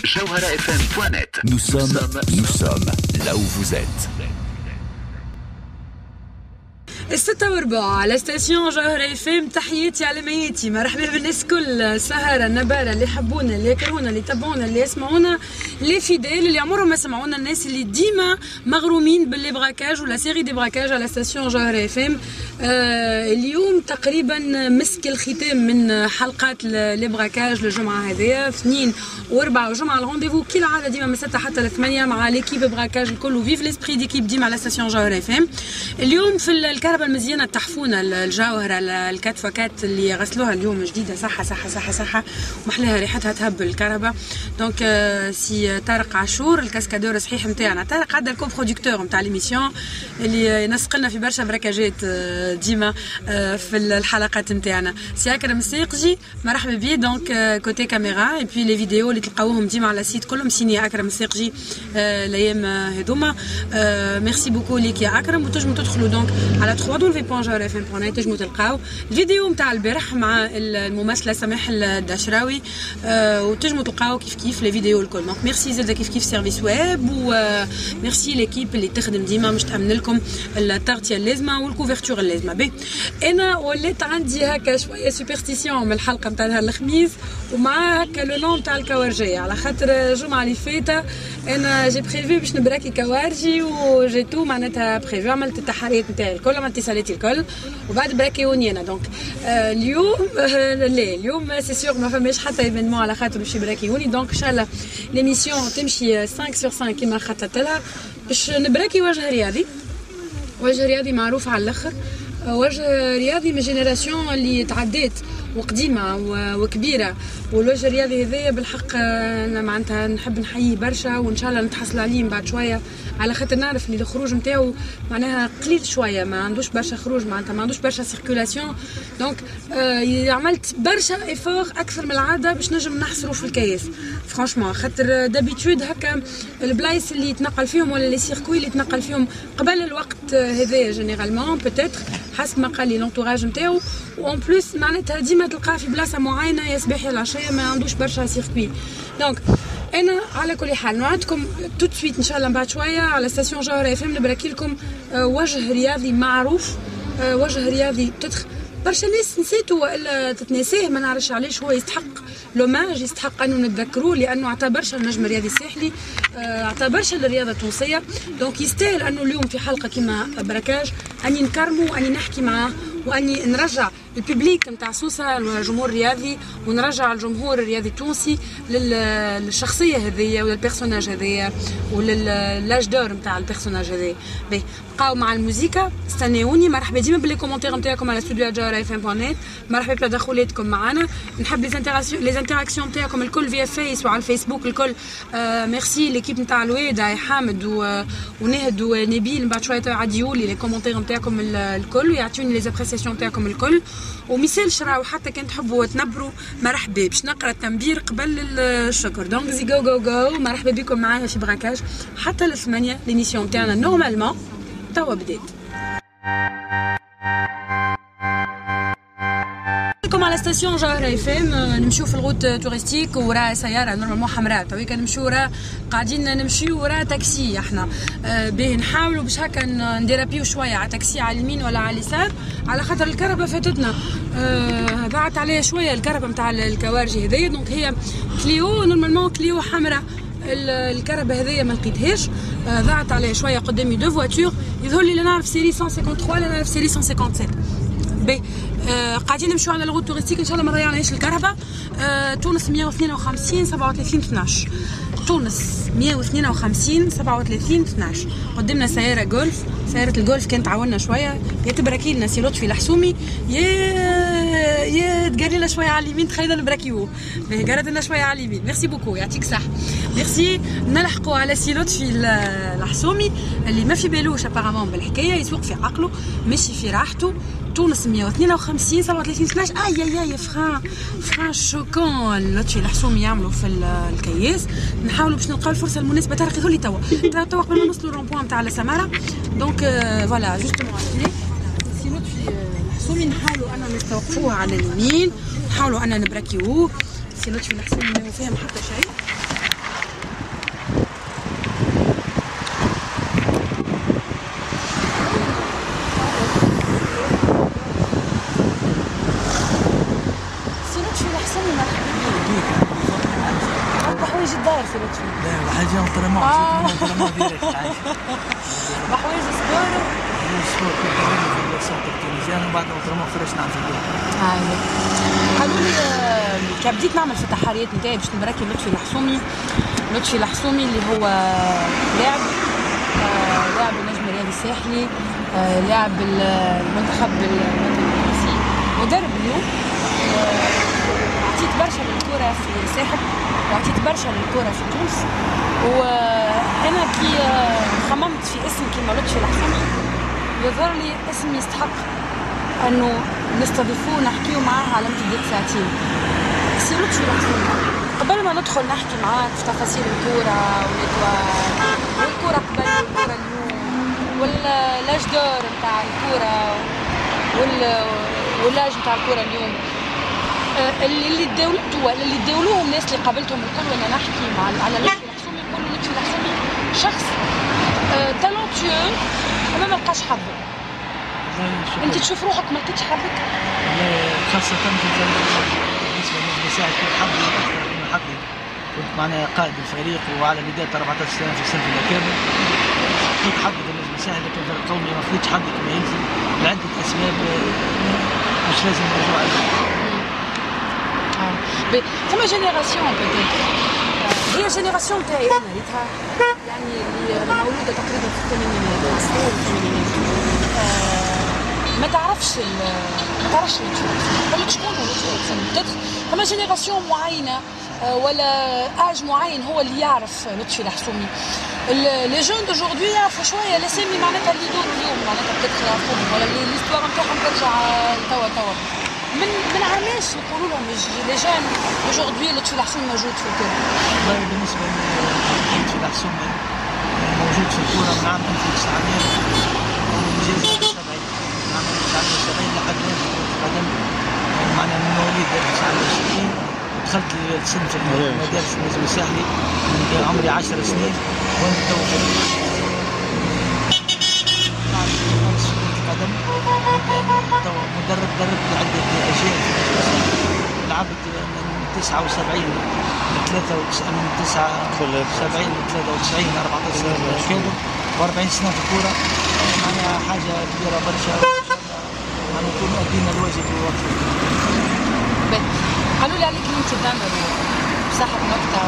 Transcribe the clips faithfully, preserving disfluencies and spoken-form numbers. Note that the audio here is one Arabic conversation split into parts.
jawhara f m point net. Nous sommes, nous sommes là où vous êtes. الستة وربع على ستاسيون جوهرة اف ام. تحياتي على مياتي، مرحبا بالناس كل سهرة النبارة اللي يحبونا اللي يكرونا اللي يتبعونا اللي يسمعونا اللي فيديل اللي عمرهم ما سمعونا، الناس اللي ديما مغرومين باللي براكاج ولا سيري دي براكاج على ستاسيون جوهرة اف ام. آه اليوم تقريبا مسك الختام من حلقات لي براكاج للجمعة هذيا، اثنين واربعة وجمعة الرونديفو كالعادة ديما من ستة حتى لثمانية مع ليكيب براكاج الكل وفيف ليسبري ديكيب ديما على ستاسيون جوهرة اف ام. اليوم في الكهرباء المزيانه التحفونه الجوهره الكات فكات اللي غسلوها اليوم جديده، صحه صحه صحه صحه ومحلاها ريحتها تهب الكهرباء. دونك آه سي طارق عاشور الكاسكادور صحيح نتاعنا، طارق هذا الكو برودكتور نتاع ليميسيون اللي ينسق لنا في برشا براكاجات آه ديما آه في الحلقات نتاعنا. سي اكرم السيقجي مرحبا بيه. دونك آه كوتي كاميرا اي بي لي فيديو اللي تلقاوهم ديما على السيت كلهم سيني اكرم السيقجي آه الايام هذوما. آه ميرسي بوكو ليك يا اكرم. وتنجموا تدخلوا دونك على دبليو دبليو دبليو دوت جوهرة اف ام دوت نت تنجموا تلقاو الفيديو نتاع البارح مع الممثله سماح الدشراوي أه وتنجموا تلقاو كيف كيف لي فيديو الكل. دونك ميرسي زاد كيف كيف سيرفيس ويب وميرسي ليكيب اللي تخدم ديما باش تامن لكم التغطيه اللازمه والكوفرتور اللازمه. بي انا وليت عندي هكا شويه سوبرستيسيون من الحلقه نتاع نهار الخميس ومع هكا لو نون نتاع الكوارجيه، على خاطر الجمعه اللي فاتت انا جي بريفي باش نبراكي كوارجي وجي تو معناتها بريفي، عملت التحريات نتاعي الكل، عملت اتصالاتي الكل وبعد براكيوني انا. دونك آه اليوم آه لا اليوم سي سيغ ما فماش حتى ايفينمون على خاطر باش يبراكيوني. دونك ان شاء الله ليميسيون تمشي خمسة سور خمسة كيما خططت لها باش نبراكي وجه رياضي. وجه رياضي معروف على الاخر، وجه رياضي من جينيراسيون اللي تعدات وقديمه وكبيره، والوجه الرياضي هذايا بالحق انا معناتها نحب نحييه برشا وان شاء الله نتحصل عليه من بعد شويه، على خاطر نعرف اللي الخروج نتاعو معناها قليل شويه، ما عندوش برشا خروج، معناتها ما عندوش برشا سيركولاسيون. دونك آه عملت برشا ايفور اكثر من العاده باش نجم نحصروا في الكياس فرانشمون، خاطر دابيتود هكا البلايص اللي يتنقل فيهم ولا لي سيركوي اللي يتنقل فيهم قبل الوقت هذايا جينيرالمون بوتيتر حسب ما قال لي لونتوراج نتاعو، وان بلوس معناتها ديما تلقاه في بلاصه معينه يا صباح يا العشيه ما عندوش برشا سيركوي. دونك انا على كل حال نوعدكم تو سويت ان شاء الله بعد شويه على ستاسيون جوهرة اف ام نبراكي لكم وجه رياضي معروف، وجه رياضي تدخل برشا ناس نسيتو والا تتناساه ما نعرفش علاش، هو يستحق لوماج، يستحق انه نتذكروه لانه عطى برشا النجم الرياضي الساحلي، عطى برشا للرياضه التونسيه. دونك يستاهل انه اليوم في حلقه كيما براكاج اني نكرمه واني نحكي معاه واني نرجع الببليك نتاع سوسه الجمهور الرياضي ونرجع الجمهور الرياضي التونسي للشخصيه هذيا وللبيرسوناج هذايا وللاج دور نتاع البيرسوناج هذايا. باهي بقاو مع الموسيقى، استناوني. مرحبا ديما باللي كومونتير نتاعكم على استوديو جوهرة اف ام دوت نت، مرحبا بتدخلاتكم معنا، نحب لي انتراكسيون لي انتراكسيون نتاعكم الكل فيا فيس وعلى الفيسبوك الكل. آه ميرسي ليكيب نتاع الويدا حامد ونهد ونبيل، من بعد شويه يعديوا لي لي كومونتير نتاعكم الكل ويعطوني لي زابريسياسيون نتاعكم الكل، ومثال شراو حتى كان تحبوا تنبروا مرحبا باش نقرا التنبير قبل الشكر. دونك زي جو جو جو مرحبا بكم معايا في براكاج حتى الثمانية ليميسيون تاعنا نورمالمون توا بدات. على ستاسيون جوهرة اف ام نمشيو في الغوت توريستيك وراه سياره نورمالمون حمراء، تويكا نمشيو وراه قاعدين نمشيو وراه تاكسي احنا أه باهي نحاولوا باش هكا نديرابيو شويه على تاكسي على اليمين ولا على اليسار على خاطر الكهرباء فاتتنا. أه بعت عليها شويه الكهرباء نتاع الكوارجي هذيا. دونك هي كليو نورمالمون كليو حمراء، الكهرباء هذيا ما لقيتهاش، ضاعت عليها شويه قدامي دو فواتور، يظهر لي لا نعرف سيري مية وثلاثة وخمسين لا نعرف سيري مية وسبعة وخمسين. باهي آه قاعدين نمشيو على الغوت توريستيك ان شاء الله ما نضيعناش الكهرباء. آه تونس مية واثنين وخمسين سبعة وثلاثين اثناش، تونس مية واثنين وخمسين سبعة وثلاثين اثناش. قدامنا سياره جولف، سياره الجولف كانت تعاوننا شويه، يا تبركي لنا سي لطفي الحسومي يا يا تقري لنا شويه على اليمين، تخيلنا نبراكيوه باهي قرد لنا شويه على اليمين. ميرسي بوكو يعطيك صح، ميرسي. نلحقوا على سي لطفي الحسومي اللي ما في بالوش ابارامون بالحكايه، يسوق في عقله ماشي في راحته. تونس مية واثنين وخمسين سبعة وثلاثين اثناش. اي اي اي فران فران شوكون لطفي الحسومي يعملوا في الكياس. نحاولوا باش نلقاو الفرصه المناسبه. طارق يقول لي توا توا قبل ما نوصلوا للرومبوان نتاع السماره. دونك فوالا جوستومون سي لطفي الحسومي نحاولوا اننا نستوقفوه على اليمين، نحاولوا اننا نبراكيوه. سي لطفي الحسومي ما فاهم حتى شيء. في لطفي؟ لا حاجه اونتريمون اونتريمون ديريكت عايش بحوايج سبور السبور كنت في السنتر التونسيان وبعد اونتريمون فريش نعمل في البيت. هاي قالوا لي كي بديت نعمل في التحريات نتاعي باش نبراكي لطفي الحسومي لطفي الحسومي اللي هو لاعب لاعب النجم الرياضي الساحلي لاعب المنتخب التونسي مدرب اليوم عطيت برشا للكرة في الساحل وعطيت برشا للكرة في تونس وانا كي خممت في اسم كيما لطفي الحسومي يظهر لي اسم يستحق انه نستضيفوه نحكيو معاه على امتداد ساعتين. سي لطفي الحسومي قبل ما ندخل نحكي معاك في تفاصيل الكرة والكرة قبل والكرة اليوم ولا لاج دور نتاع الكرة واللاج نتاع الكرة اليوم اللي تداولته ولا اللي تداولوه الناس اللي قابلتهم الكل وانا نحكي مع على لطفي الحسومي يقولوا لطفي الحسومي شخص تالونتيو ما ملقاش حظه. انت تشوف روحك ما لقيتش حظك؟ خاصة في بالنسبة للنجم الساحلي كنت حظي أكثر من حظي. كنت معناها قائد الفريق وعلى بداية أربعطاش سنة في الصنف الأكابر. لقيت حظي في النجم الساحلي لكن في القومي ما لقيتش حظي كما يلزم لعدة أسباب مش لازم نرجعوا عليها. فما جينيراسيون بوتيتر هي جينيراسيون تاعي انا ريتها يعني اللي مولوده تقريبا في الثمانينات عصور الثمانينات ما تعرفش ما تعرفش لطفي شكون هو لطفي فما جينيراسيون معينه ولا اج معين هو اللي يعرف لطفي الحسومي. لي جون دوجوردي يعرفوا شويه الاسامي معناتها اللي يدوروا اليوم معناتها بتدخل يعرفوهم ولا ليستوار نتاعهم ترجع توا توا من من عاماش يقولوا لهم لي جون دوجوردي لطفي الحسومي موجود في الكره. والله بالنسبه للطفي الحسومي موجود في الكره من عام ألف وتسعمائة وانجاز سبعين من عام ألف وتسعمائة وسبعين لحد الان قدمت معناها من مواليد ألف وتسعمائة وستين دخلت الصنف في مدارس النجم الساحلي من عمري عشر سنين وانا تو في القدم تو مدرب دربت عدة أجيال في النجم الساحلي لعبت من تسعة وسبعين ل ثلاثة وتسعين من تسعة وسبعين ل ثلاثة وتسعين أربعطاش سنة كابر وأربعين سنة في الكورة معناها حاجة كبيرة برشا معناها نكون أدينا الواجب بالوقت. قالوا لي عليك انت دايما صاحب نقطة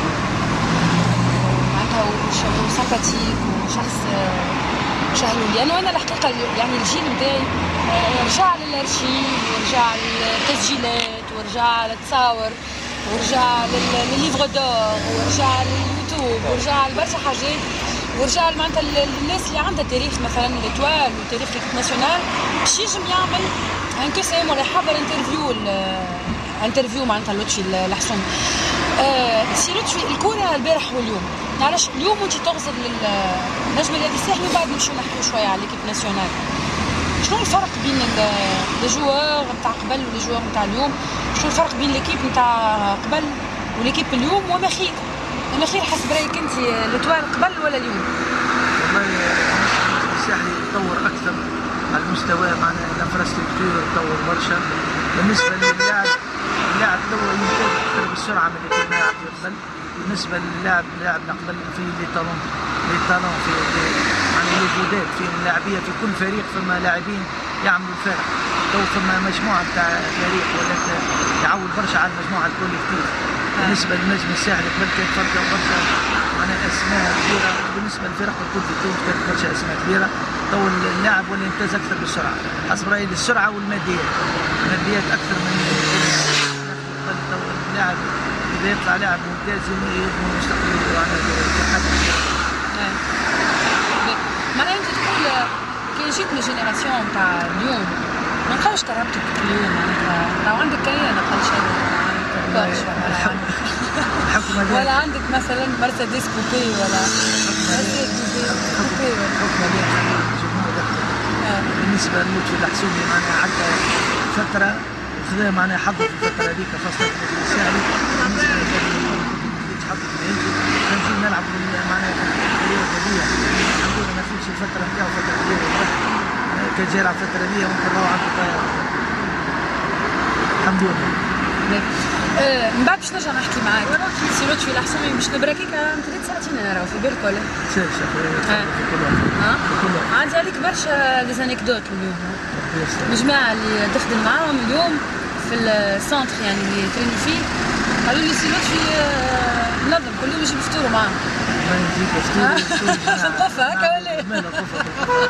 ومعناتها وسمباتيك وشخص شهلولي لأنه أنا الحقيقة يعني الجيل نتاعي رجع للأرشيف ورجع للتسجيلات ورجع للتصاور ورجع للليفغ دور ورجع لليوتيوب ورجع لبرشا حاجات ورجع معناتها الناس اللي عندها تاريخ مثلا ليتوال وتاريخ ليكيب ناسيونال باش يجم يعمل انكسام ولا يحضر انترفيو انترفيو معناتها لطفي الحسومي. أه سي لطفي الكره البارح واليوم علاش اليوم وانت تغزر للنجم الرياضي الساحلي وبعد نمشيو نحكيو شويه على ليكيب ناسيونال. شنو الفرق بين لي جوار نتاع قبل ولي جوار نتاع اليوم؟ شنو الفرق بين ليكيب نتاع قبل وليكيب اليوم وما خير؟ ما خير حسب رايك انت لتوال قبل ولا اليوم؟ والله النجم الساحلي تطور اكثر على المستوى معناها الانفراستركتور تطور برشا. بالنسبه للاعب اللاعب تو يمتاز اكثر بالسرعه من اللي كنا نلعب قبل. بالنسبه للاعب لاعبنا قبل في لي طالون لي طالون في معناها لي جداد في اللاعبيه في كل فريق فما لاعبين يعملوا الفارق. تو فما مجموعه تاع فريق ولا يعول برشا على المجموعه الكوليكتيف. بالنسبه للنجم الساحلي قبل كانت فرقه برشا معناها اسماء كبيره بالنسبه للفرق الكل في تونس كانت برشا اسماء كبيره. تو اللاعب ولا يمتاز اكثر بالسرعه حسب رايي السرعه والماديات الماديات اكثر من اللاعب اذا يطلع لاعب ممتاز يضمن مستقبله على كحد. معناها انت تقول كي جيت من الجينيراسيون تاع اليوم ما نلقاوش كرامتك اليوم معناتها لو عندك كريمه اقل شيء ولا, ولا عندك مثلا مرسيدس كوبي ولا مرسيدس كوبي بالنسبه للطفي الحسومي معناها حتى فتره خذا معناها حظه في الفتره هذيك خاصه في النجم الساحلي. بالنسبه للي حظه في الهند كان في نلعب معناها في الفريق هذيا الحمد لله ما فيش الفتره نتاعو فتره كبيره كان جاي يلعب الفتره هذيا ممكن نروح عنده الحمد لله. من بعد باش نرجع نحكي معاك سي لطفي الحسومي باش نبراكيك ثلاث ساعتين راهو في بالك ولا؟ سير شافي ها؟ عندي عليك برشا ديزانيكدوت اليوم. الجماعة اللي تخدم معاهم اليوم في السنتر يعني اللي تريني فيه قالوا لي سي لطفي منظم كلهم يجيب يفطروا معاهم. ما يجيب يفطروا في القفة هكا ولا؟ مالا قفة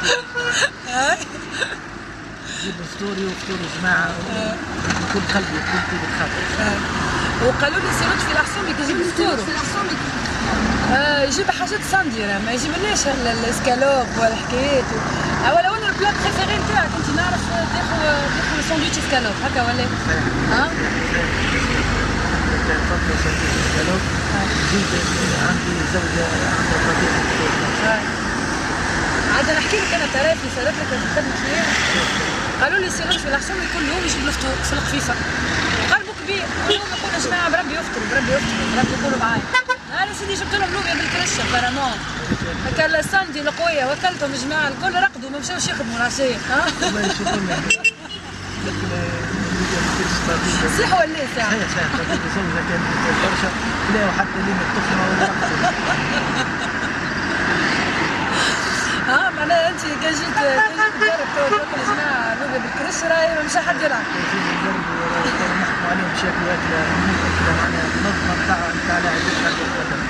يجيب فطوري وفطور جماعة وكل قلبي وكل طيبة خاطر. وقالوا لي سي لطفي الحسومي كي يجيب يفطروا يجيب حاجات صنديرة ما يجيبلناش الاسكالوب ولا حكايات ولا ولا البلان بريفيري نتاعك انت نعرف تاخذ تاخذ ساندويتش اسكالوب هكا ولا؟ ها؟ تفضل ساندويتش اسكالوب زيد عندي زوجة عندها طبيعة عاد نحكي لك انا طريفي صارت لك في الخدمة شنو قالوا لي سي لطفي الحسومي كل يوم يجيب الفطور في الخفيفة قلبه كبير كل يوم يقول يا جماعة بربي يفطروا بربي يفطروا بربي يقولوا معايا انا سيدي جبت لهم لوبيا بالكرشه بارامون هكا الساندي القويه وكلتهم الجماعه الكل رقدوا ما مشاوش يخدموا العشيه ها والله يشوفونا صح ولا ساعه؟ صحيح صحيح زوجها كانت برشا لا وحتى لين الطفله ولا رقدوا ها معناها انت كي جيت تجرب تاكل يا جماعه لوبيا بالكرشه راهي مش حد يلعب نحكموا عليهم بشكل اكله اكله معناها منظمه نتاع نتاع لاعبين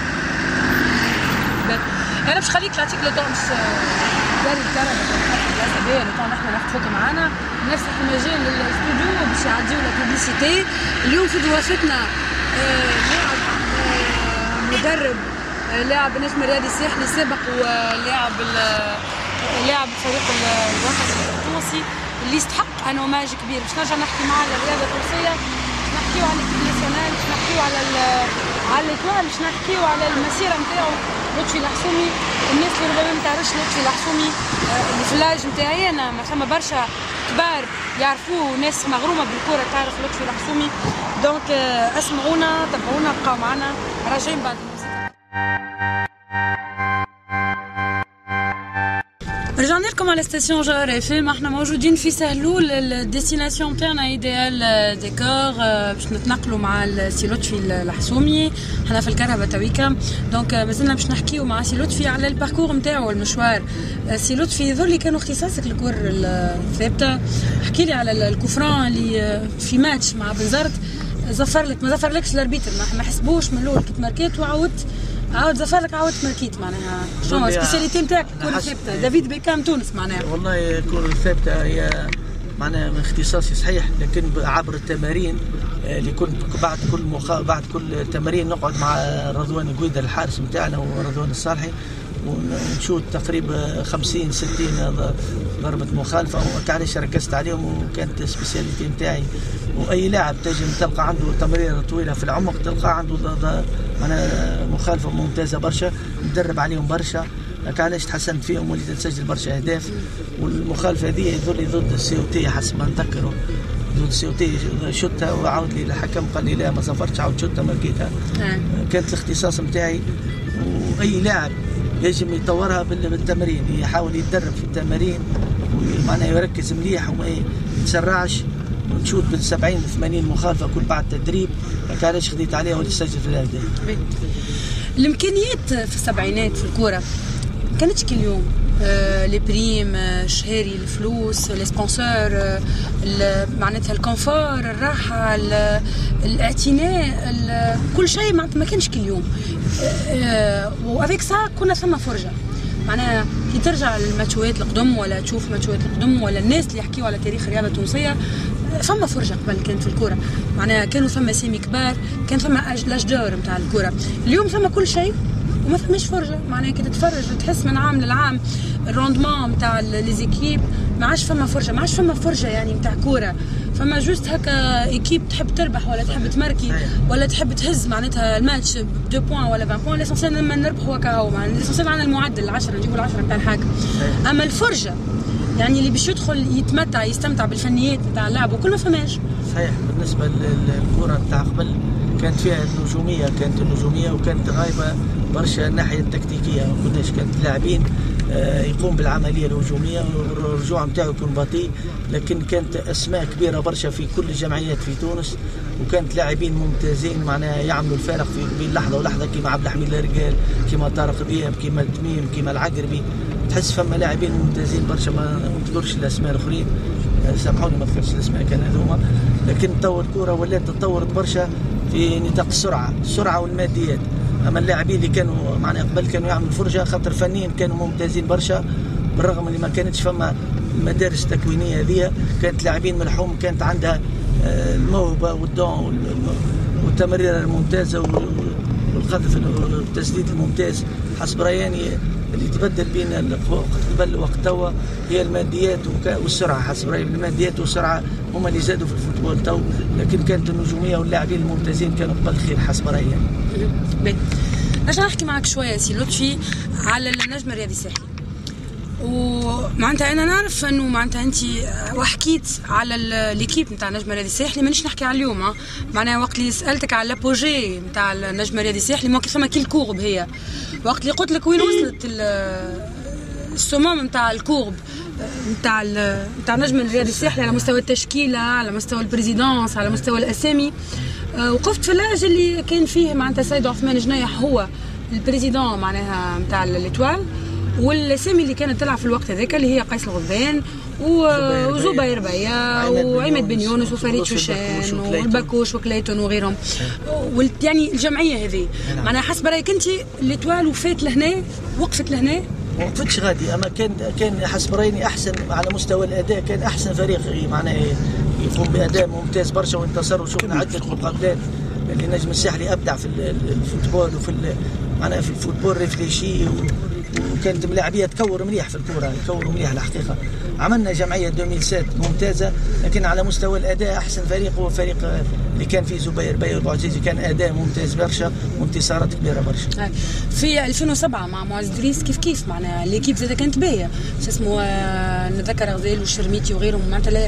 انا باش خليك نعطيك لو طون باش داري الكهرباء البلاصه هذيا لو طون احنا ناخذ فوتو معانا نفتح المجال للاستوديو باش يعديو لا بوبليسيتي اليوم في ضيافتنا لاعب مدرب لاعب النجم الرياضي الساحلي سابق ولاعب لاعب الفريق الوطني التونسي اللي يستحق ان اوماج كبير باش نرجع نحكي معاه على الرياضه التونسيه باش نحكيو على الكيب ناسيونال باش نحكيو على على الاطوال باش نحكيو على المسيره نتاعو لطفي الحسومي الناس اللي ربما ما تعرفش لطفي الحسومي اللي في اللاج نتاعي انا ما ثم برشا كبار يعرفوه ناس مغرومه بالكره تعرف لطفي الحسومي دونك اسمعونا تابعونا بقاو معنا راجعين بعد رجعنا لكم على ستاسيون جوهر اف ام احنا موجودين في سهلول الديستيناسيون تاعنا ايديال ديكور باش نتنقلوا مع السي لطفي الحسومي حنا في الكرهبه تويكا دونك مازلنا باش نحكيو مع سي لطفي على الباركور نتاعو المشوار. سي لطفي يظهر لي كانوا اختصاصك الكور الثابته احكي لي على الكوفران اللي في ماتش مع بنزرت زفر لك ما زفرلكش الاربيتر ما حسبوش من الاول كي تماركيت وعاودت عاود زفر لك عاود ماركيت معناها شنو السبيسياليتي نتاعك الكره الثابته دافيد بيكام تونس معناها والله الكره الثابته هي معناها من اختصاصي صحيح لكن عبر التمارين اللي كنت بعد كل مخ... بعد كل تمارين نقعد مع رضوان قويده الحارس نتاعنا ورضوان الصالحي ونشوت تقريبا خمسين ستين ضربه مخالفه وكانش ركزت عليهم وكانت السبيسياليتي نتاعي واي لاعب تجي تلقى عنده تمريره طويله في العمق تلقى عنده معناها مخالفه ممتازه برشا ندرب عليهم برشا كانش تحسنت فيهم وليت نسجل برشا اهداف والمخالفه هذه يظل ضد السي او تي حسب ما نتذكره ضد السي او تي شتها وعاود لي الحكم قال لي لا ما سافرتش عاود شتها ماركيتها كانت الاختصاص نتاعي واي لاعب يجب يطورها بالتمرين يحاول يتدرب في التمارين ومعناها يركز مليح وما يتسرعش ونشوت بال سبعين ثمانين مخالفه كل بعد تدريب ما كانش خديت عليها ولا سجل في الاهداف. الامكانيات في السبعينات في الكوره ما كانتش كل يوم آه لي بريم آه الشهري الفلوس لي سبونسور آه معناتها الكونفور الراحه الاعتناء كل شيء ما كانش كل يوم آه وافيك سا كنا ثم فرجه معناها كي ترجع للماتشوات القدم ولا تشوف ماتشوات القدم ولا الناس اللي يحكيوا على تاريخ الرياضه التونسيه فما فرجه قبل كانت في الكره معناها كانوا ثم سامي كبار كان ثم الاشجار نتاع الكره اليوم ثم كل شيء وما فماش فرجه معناها كي تتفرج تحس من عام للعام الروندمون نتاع لي زيكيب ما عادش فما فرجه ما عادش فما فرجه يعني نتاع كوره فما جوست هكا ايكيب تحب تربح ولا تحب تماركي ولا تحب تهز معناتها الماتش ب اثنين بوان ولا عشرين بوان ليسونسيال لما نربحوا هكا هو معناتها ليسونسيال عندنا المعدل عشرة نجيبوا العشرة نتاع الحاجه اما الفرجه يعني اللي باش يدخل يتمتع يستمتع بالفنيات نتاع اللعب وكل ما فماش صحيح. بالنسبه للكره نتاع قبل كانت فيها النجوميه كانت النجوميه وكانت غايبه برشا الناحيه التكتيكيه ما كناش كانت لاعبين يقوم بالعمليه الهجوميه والرجوع نتاعو يكون بطيء، لكن كانت اسماء كبيره برشا في كل الجمعيات في تونس، وكانت لاعبين ممتازين معناها يعملوا الفارق في بين لحظه ولحظه، كيما عبد الحميد الرجال، كيما طارق دياب، كيما التميم، كيما العقربي. تحس فما لاعبين ممتازين برشا، ما نذكرش الاسماء الاخرين، سامحوني ما ذكرتش الاسماء كان هذوما، لكن تطور الكره ولات تطورت برشا في نطاق السرعه، السرعه والماديات. اما اللاعبين اللي كانوا معنا قبل كانوا يعملوا فرجه، خاطر فنيا كانوا ممتازين برشا، بالرغم اللي ما كانتش فما المدارس التكوينيه هذه، كانت لاعبين ملحوم، كانت عندها الموهبه والدون والتمريره الممتازه والقذف والتسديد الممتاز. حسب رياني اللي تبدل بين قبل وقت توا هي الماديات والسرعه، حسب رايي الماديات والسرعه هما اللي زادوا في الفوتبول تو، لكن كانت النجوميه واللاعبين الممتازين كانوا قبل خير حسب رايي. باهي، نرجع نحكي معك شويه سي لطفي على النجم الرياضي الساحلي. ومعناتها انا نعرف انه معناتها انت وحكيت على ليكيب نتاع النجم الرياضي الساحلي، مانيش نحكي على اليوم، ها معناها وقت اللي سالتك على لابوجي نتاع النجم الرياضي الساحلي ما فما كي الكورب، هي وقت اللي قلت لك وين وصلت الصمام نتاع الكورب نتاع نتاع النجم الرياضي الساحلي على مستوى التشكيله، على مستوى البريزيدونس، على مستوى الاسامي. وقفت في اللاج اللي كان فيه معناتها سيد عثمان جنايح هو البريزيدون معناها نتاع الاتوال، والاسامي اللي كانت تلعب في الوقت هذاك اللي هي قيس الغضبان وزبير بيا وعماد بن يونس وفريد شوشان والبكوش وكليتون وغيرهم. يعني الجمعيه هذه معناها حسب رايك انت الاتوال وفات لهنا، وقفت لهنا؟ ما وقفتش غادي، اما كان كان حسب رايي احسن على مستوى الاداء، كان احسن فريق معناها يقوم باداء ممتاز برشا وانتصر. وشفنا عده مقابلات اللي النجم الساحلي ابدع في الفوتبول وفي معناها في الفوتبول ريفليشي، وكانت ملاعبيه تكور مليح في الكره، تكور مليح الحقيقه. عملنا جمعيه ألفين وسبعة ممتازه، لكن على مستوى الاداء احسن فريق هو فريق اللي كان فيه زبير بيا والبعزيزي، كان اداء ممتاز برشا وانتصارات كبيره برشا. في ألفين وسبعة مع معز دريس كيف كيف معناها ليكيب زاد كانت باهيه، شو اسمه نتذكر غزال والشرميتي وغيرهم، معناتها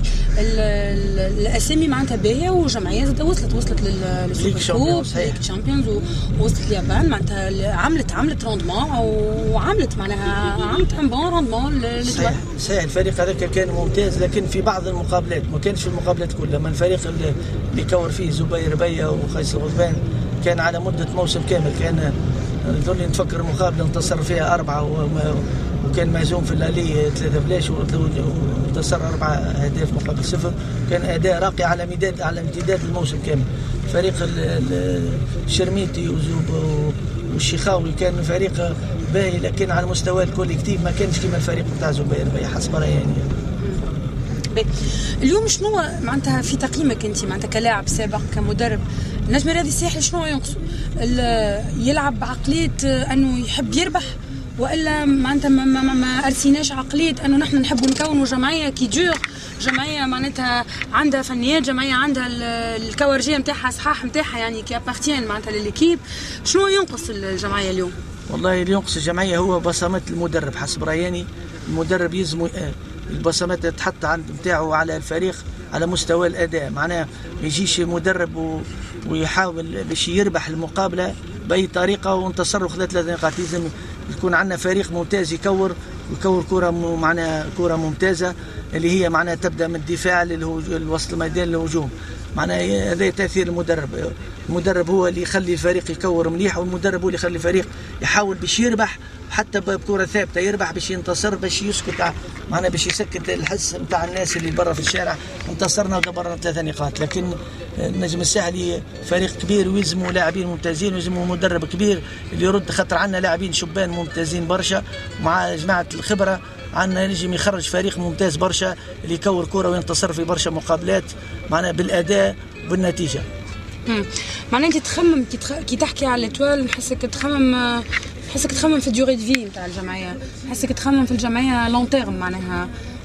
الاسامي معناتها باهيه، وجمعيه زاد وصلت وصلت للسوبر كوب ليك تشامبيونز ووصلت اليابان، معناتها عملت عملت روندمون وعملت معناها عملت ان بون روندمون. صحيح صحيح الفريق هذاك كان ممتاز، لكن في بعض المقابلات ما كانش في المقابلات كلها. من الفريق اللي كور فيه زبير بيا وقيس الغضبان كان على مده موسم كامل، كان نظن نتفكر مقابله انتصر فيها اربعه وكان مهزوم في الالي ثلاثه بلاش وانتصر اربعه اهداف مقابل صفر، كان اداء راقي على مداد على امتداد الموسم كامل. فريق الشرميتي والشيخاوي كان فريق باهي، لكن على مستوى الكوليكتيف ما كانش كما الفريق نتاع زبير بيا حسب رايي يعني. اليوم شنو معناتها في تقييمك انت معناتها كلاعب سابق كمدرب النجم الرياضي الساحلي شنو ينقصه؟ يلعب بعقليه انه يحب يربح، والا معناتها ما, ما, ما ارسيناش عقليه انه نحن نحبوا نكونوا جمعيه كي دور، جمعيه معناتها عندها فنيات، جمعيه عندها الكورجيه نتاعها صحاح نتاعها يعني كي ابارتيان معناتها لليكيب. شنو ينقص الجمعيه اليوم؟ والله اللي ينقص الجمعيه هو بصمات المدرب حسب رايي. المدرب يلزم البصمات تحط عند نتاعو على الفريق على مستوى الاداء، معناها ما يجيش مدرب ويحاول باش يربح المقابله باي طريقه وانتصر وخذ ثلاث نقاط. لازم يكون عندنا فريق ممتاز يكور يكور كره معناها كره ممتازه اللي هي معناها تبدا من الدفاع للوسط الميدان للهجوم. معناها هذا تاثير المدرب. المدرب هو اللي يخلي الفريق يكور مليح، والمدرب هو اللي يخلي الفريق يحاول باش يربح حتى بكره ثابته، يربح باش ينتصر، باش يسكت معناها باش يسكت الحس نتاع الناس اللي برا في الشارع انتصرنا ودبرنا ثلاثه نقاط. لكن النجم الساحلي فريق كبير ويلزموا لاعبين ممتازين ويلزموا مدرب كبير اللي يرد، خاطر عندنا لاعبين شبان ممتازين برشا مع جماعه الخبره، عندنا نجم يخرج فريق ممتاز برشا اللي يكور كره وينتصر في برشا مقابلات معناها بالاداء وبالنتيجه. امم معناها انت تخمم كي, تخ... كي تحكي على الاتوال نحسك تخمم نحسك تخمم في الديوري دو في نتاع الجمعيه، نحسك تخمم في الجمعيه لون تيرم معناها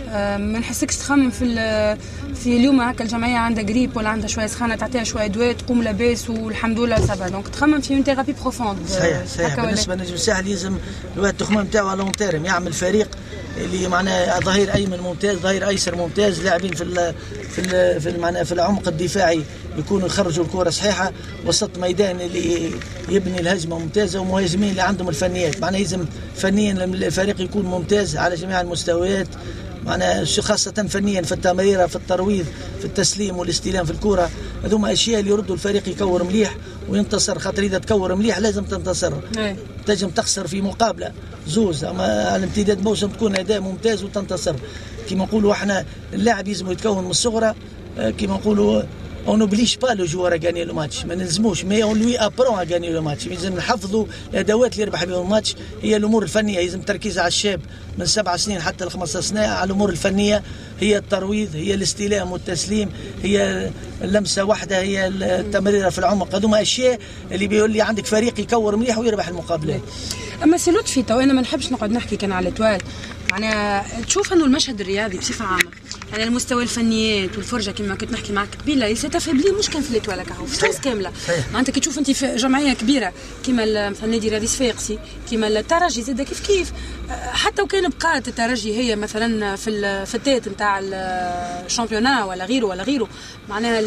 ما نحسكش تخمم في في اليوم هكا الجمعيه عندها غريب ولا عندها شويه سخانه تعطيها شويه دواء تقوم لاباس والحمد لله سافا دونك تخمم في اون ثيرابي بروفوند. صحيح صحيح بالنسبه للنجم الساحلي لازم الواحد التخمام نتاعو لون تيرم يعمل فريق اللي معناه ظهير ايمن ممتاز ظهير ايسر ممتاز لاعبين في ال في ال في معناه في العمق الدفاعي يكونوا يخرجوا الكره صحيحه وسط ميدان اللي يبني الهجمه ممتازه ومهاجمين اللي عندهم الفنيات معناه لازم فنيا الفريق يكون ممتاز على جميع المستويات معناها خاصة فنيا في التمريرة في الترويض في التسليم والاستلام في الكرة هذوما أشياء اللي يردوا الفريق يكور مليح وينتصر خاطر إذا تكور مليح لازم تنتصر تنجم تخسر في مقابلة زوز أما على امتداد موسم تكون أداء ممتاز وتنتصر كما نقولوا احنا اللاعب لازم يتكون من الصغرى كما نقولوا on n'oblige pas le joueur à gagner le match ما نلزموش mais on lui apprend à gagner le match لازم نحفظوا الادوات اللي يربح بهم الماتش هي الامور الفنيه لازم التركيز على الشاب من سبع سنين حتى ل خمسة سنين على الامور الفنيه هي الترويض هي الاستلام والتسليم هي اللمسه واحده هي التمريره في العمق هذوما اشياء اللي بيقول لي عندك فريق يكور مليح ويربح المقابلات. اما سي لطفي تو انا ما نحبش نقعد نحكي كان على الاتوال معناها تشوف انه المشهد الرياضي بصفه عامه يعني المستوى الفنيات والفرجه كما كنت نحكي معك قبيله يستفبلي مش كان في الاتوال كهو في تونس كامله معناتها كي تشوف انت في جمعيه كبيره كيما مثلا نادي رياضي صفاقسي كيما الترجي زاد كيف كيف حتى وكان بقات الترجي هي مثلا في الفتات نتاع الشامبيونا ولا غيره ولا غيره معناها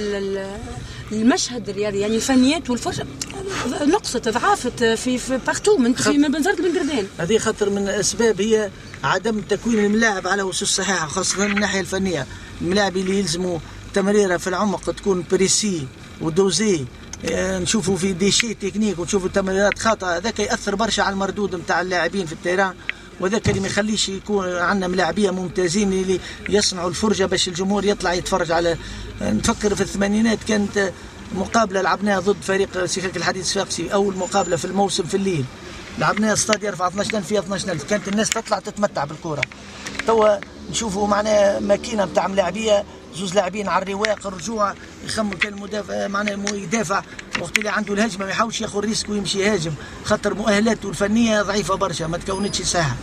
المشهد الرياضي يعني الفنيات والفرجه نقصت ضعفت في في بارتو من في من بنزرت بن قردان. هذه خطر من الاسباب هي عدم تكوين الملاعب على اسس صحيحه خاصه من الناحيه الفنيه الملاعب اللي يلزموا تمريره في العمق تكون بريسي ودوزي نشوفوا في ديشي تكنيك ونشوفوا تمريرات خاطئه هذاك ياثر برشا على المردود نتاع اللاعبين في التيران وذاك اللي ما يخليش يكون عندنا ملاعبيه ممتازين اللي يصنعوا الفرجه باش الجمهور يطلع يتفرج على نفكر في الثمانينات كانت مقابله لعبناها ضد فريق سكك الحديد صفاقسي اول مقابله في الموسم في الليل لعبناها استاد يرفع اثناش ألف فيها اثناش ألف كانت الناس تطلع تتمتع بالكره توا نشوفوا معناها ماكينه نتاع ملاعبيه زوز لاعبين على الرواق الرجوع يخمم كان المدافع معناها يدافع وقت اللي عنده الهجمه ما يحاولش ياخذ ريسك ويمشي يهاجم خاطر مؤهلاته الفنيه ضعيفه برشا ما تكونتش ساحه.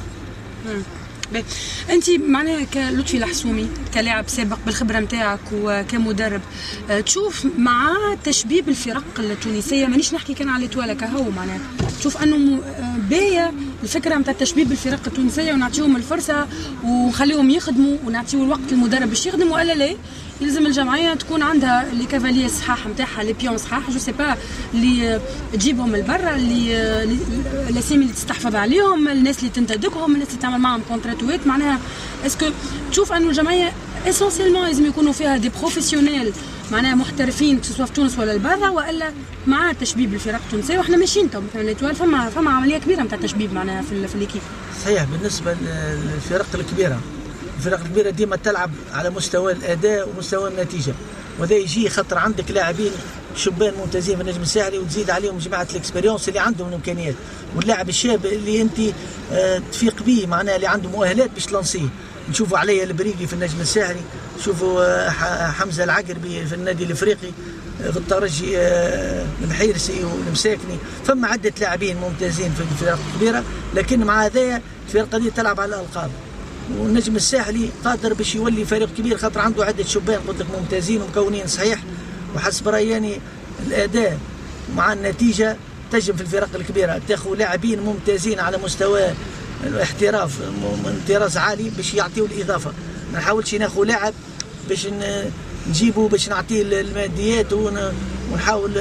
انت معناها كلطفي الحسومي كلاعب سابق بالخبره نتاعك وكمدرب تشوف مع تشبيب الفرق التونسيه مانيش نحكي كان على الاتوال كهو معناها تشوف انه باهيه الفكره نتاع تشبيب الفرق التونسيه ونعطيهم الفرصه ونخليهم يخدموا ونعطيو الوقت للمدرب باش يخدم ولا لا يلزم الجمعيه تكون عندها لي كافاليي صحاح نتاعها لي بيون صحاح جو سي با اللي تجيبهم لبرا اللي الاسامي اللي تستحفظ عليهم الناس اللي تنتدكهم الناس اللي تعمل معهم كونتراتوات معناها اسكو تشوف انه الجمعيه اسونسيلمون لازم يكونوا فيها دي بروفيسيونيل معناها محترفين سواء في تونس ولا لبرا والا مع تشبيب الفرق التونسيه وحنا ماشيين تو مثلا الاتوال فما فما عمليه كبيره نتاع تشبيب معناها في, في ليكيب. صحيح بالنسبه للفرق الكبيره الفرق الكبيره ديما تلعب على مستوى الاداء ومستوى النتيجه وهذا يجي خاطر عندك لاعبين شبان ممتازين في النجم الساحلي وتزيد عليهم جماعه الاكسبيريونس اللي عندهم الامكانيات واللاعب الشاب اللي انت تفيق به معناها اللي عنده مؤهلات باش تلانسيه نشوفوا علي البريقي في النجم الساحلي نشوفوا حمزه العقربي في النادي الافريقي في الترجي المحيرسي والمساكني فما عده لاعبين ممتازين في الفرق الكبيره لكن مع هذا الفرقه دي تلعب على الالقاب والنجم الساحلي قادر باش يولي فريق كبير خاطر عنده عده شبان قلت لك ممتازين ومكونين صحيح وحسب رايي الاداء مع النتيجه تجم في الفرق الكبيره تاخذ لاعبين ممتازين على مستوى الاحتراف من طراز عالي باش يعطيو الاضافه ما نحاولش ناخذ لاعب باش نجيبه باش نعطيه الماديات ونحاول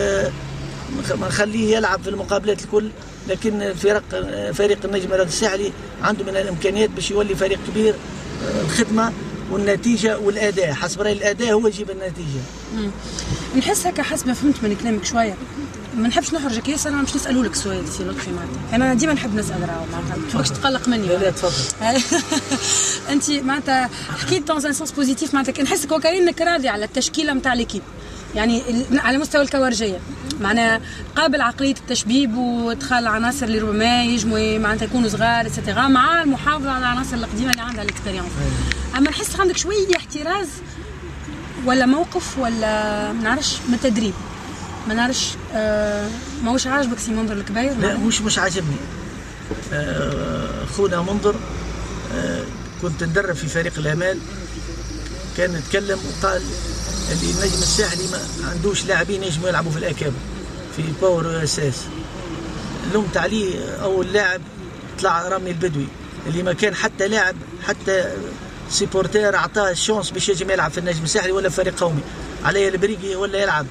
نخليه يلعب في المقابلات الكل لكن فرق فريق النجم الساحلي عنده من الامكانيات باش يولي فريق كبير الخدمه والنتيجه والاداء حسب رايي الاداء هو يجيب النتيجه. امم نحس هكا حسب ما فهمت من كلامك شويه ما نحبش نحرجك ياسر انا مش نسالوا لك سؤال سي لطفي معناتها انا ديما نحب نسال راهو معناتها ما تفكش تقلق مني. لا لا تفضل. انت معناتها حكيت دون ان سونس بوزيتيف معناتها نحسك وكانك راضي على التشكيله نتاع ليكيب يعني على مستوى الكورجيه معناها قابل عقليه التشبيب وادخال عناصر اللي ربما يجموا معناتها يكونوا صغار اتسيتيرا مع المحافظه على العناصر القديمه اللي عندها الاكسبيريونس اما نحس عندك شويه احتراز ولا موقف ولا ما نعرفش من التدريب ما نعرفش آه ماهوش عاجبك سي منظر الكبير؟ لا مش مش عاجبني آه خونا منظر آه كنت ندرب في فريق الامال، كان تكلم وقال اللي النجم الساحلي ما عندوش لاعبين ينجموا يلعبوا في الاكابر في باور اساس. لومت عليه اول لاعب طلع رامي البدوي اللي ما كان حتى لاعب حتى سيبورتير اعطاه الشونس باش يجي يلعب في النجم الساحلي ولا فريق قومي. علي البريقي ولا يلعب،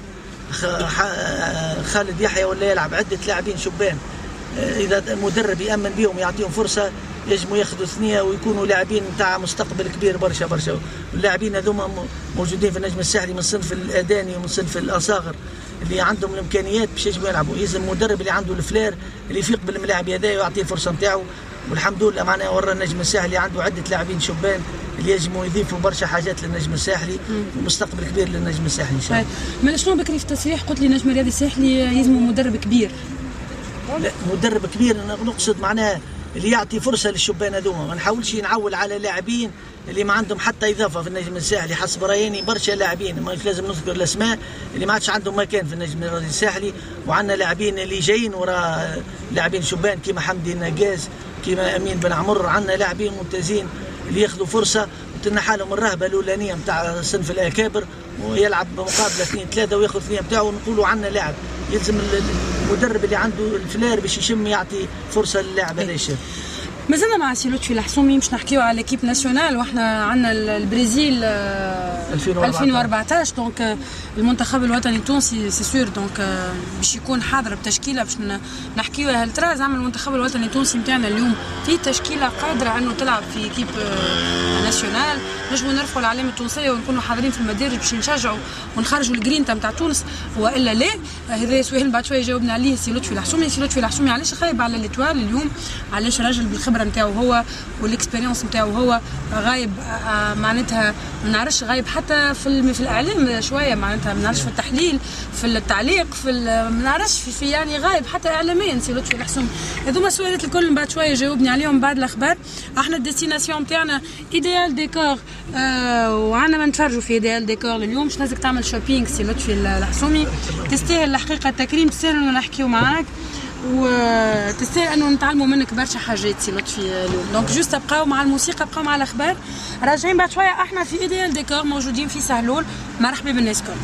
خالد يحيى ولا يلعب، عده لاعبين شبان اذا المدرب يامن بهم يعطيهم فرصه يجموا ياخذوا ثنيه ويكونوا لاعبين نتاع مستقبل كبير برشا برشا. اللاعبين هذوما موجودين في النجم الساحلي من صنف الاداني ومن صنف الاصاغر اللي عندهم الامكانيات باش يجموا يلعبوا. يلزم المدرب اللي عنده الفلير اللي يفيق بالملاعب هذايا ويعطيه الفرصه نتاعو، والحمد لله معناها ورا النجم الساحلي عنده عده لاعبين شبان اللي يجموا يضيفوا برشا حاجات للنجم الساحلي ومستقبل كبير للنجم الساحلي ان شاء الله. ما شنو بكري في التصريح قلت لي النجم الرياضي الساحلي يلزموا مدرب كبير؟ لا مدرب كبير نقصد معناها اللي يعطي فرصه للشبان هذوما، ما نحاولش نعول على لاعبين اللي ما عندهم حتى اضافه في النجم الساحلي. حسب رايي برشا لاعبين ما لازم نذكر الاسماء اللي ما عادش عندهم مكان في النجم الرياضي الساحلي، وعندنا لاعبين اللي جايين وراء لاعبين شبان كيما حمدي النقاز كيما امين بن عمر. عندنا لاعبين ممتازين اللي ياخذوا فرصه وتنحى لهم الرهبه الاولانيه نتاع صنف الاكابر ويلعب بمقابله اثنين ثلاثه وياخذ اثنين نتاعو ونقولوا عندنا لاعب. يلزم المدرب اللي عنده الفلير باش يشم يعطي فرصه للاعب هذا الشاب. مازلنا مع سي لطفي الحسومي باش نحكيو على ليكيب ناسيونال، واحنا عندنا البرازيل ألفين وأربعطاش دونك المنتخب الوطني التونسي سي سور دونك باش يكون حاضر بتشكيله باش نحكيو. هل ترى زعما المنتخب الوطني التونسي نتاعنا اليوم في تشكيله قادره انه تلعب في كيب ناسيونال، نجموا نرفعوا العلامه التونسيه ونكونوا حاضرين في المدارج باش نشجعوا ونخرجوا الجرينتا نتاع تونس والا لا؟ هذا سؤال بعد شويه جاوبنا عليه سي لطفي الحسومي. سي لطفي الحسومي علاش غايب على ليتوال اليوم؟ علاش راجل بالخبره نتاعو هو والاكسبيريونس نتاعو هو غايب؟ معناتها ما نعرفش غايب حتى في في الاعلام شويه، معناتها ما نعرفش في التحليل في التعليق في ما نعرفش في, في يعني غايب حتى اعلاميا سي لطفي الحسومي. هذوما السؤالات الكل بعد شويه جاوبني عليهم بعد الاخبار. احنا الديستيناسيون نتاعنا ايديال ديكور آه وعندنا ما نتفرجوا في ايديال ديكور اليوم. باش نازك تعمل شوبينغ سي لطفي الحسومي، تستاهل الحقيقه التكريم، تستاهل انه نحكيو معاك وتستاهل انه نتعلموا منك برشا حاجات سي لطفي اليوم. دونك جوست ابقاو مع الموسيقى، ابقاو مع الاخبار، راجعين بعد شويه. احنا في ايديال ديكور موجودين في سهلول. مرحبا بالناس الكل.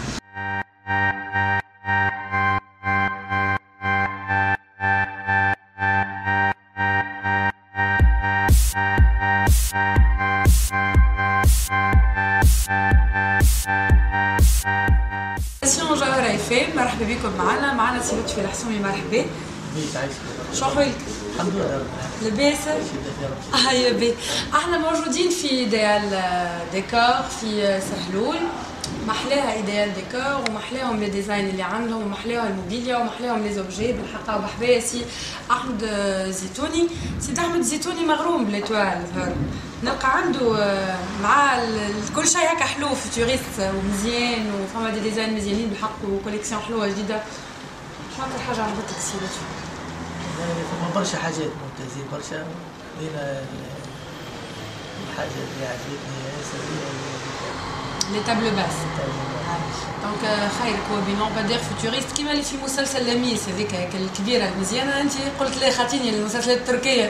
جوهرة اف ام، مرحبا بكم معنا معنا سي لطفي الحسومي. مرحبا. شو حوالك؟ الحمد لله لاباس؟ اه يا بي. احنا موجودين في ايديال ديكور في سهلول. محلاها ايديال ديكور ومحلاهم لي ديزاين اللي عندهم ومحلاهم الموبيليا ومحلاهم لي زوبجي بالحق. وبحبايا سي احمد زيتوني. سي احمد زيتوني مغروم بليتوال، نلقى عنده مع كل شيء هكا حلو فيتوريست ومزيان وفما دي ديزاين مزيانين بالحق وكوليكسيون حلوه جديده. شنو اكثر حاجه عجبتك سي لطفي؟ فما برشا حاجات ممتازين برشا. هنا الحاجه اللي عجبتني ياسر لي تابلو باس. دونك خيرك هو بينون بادير فيتوريست كيما اللي في مسلسل لميس هذيك الكبيره المزيانه. انت قلت لي خاطيني المسلسلات التركيه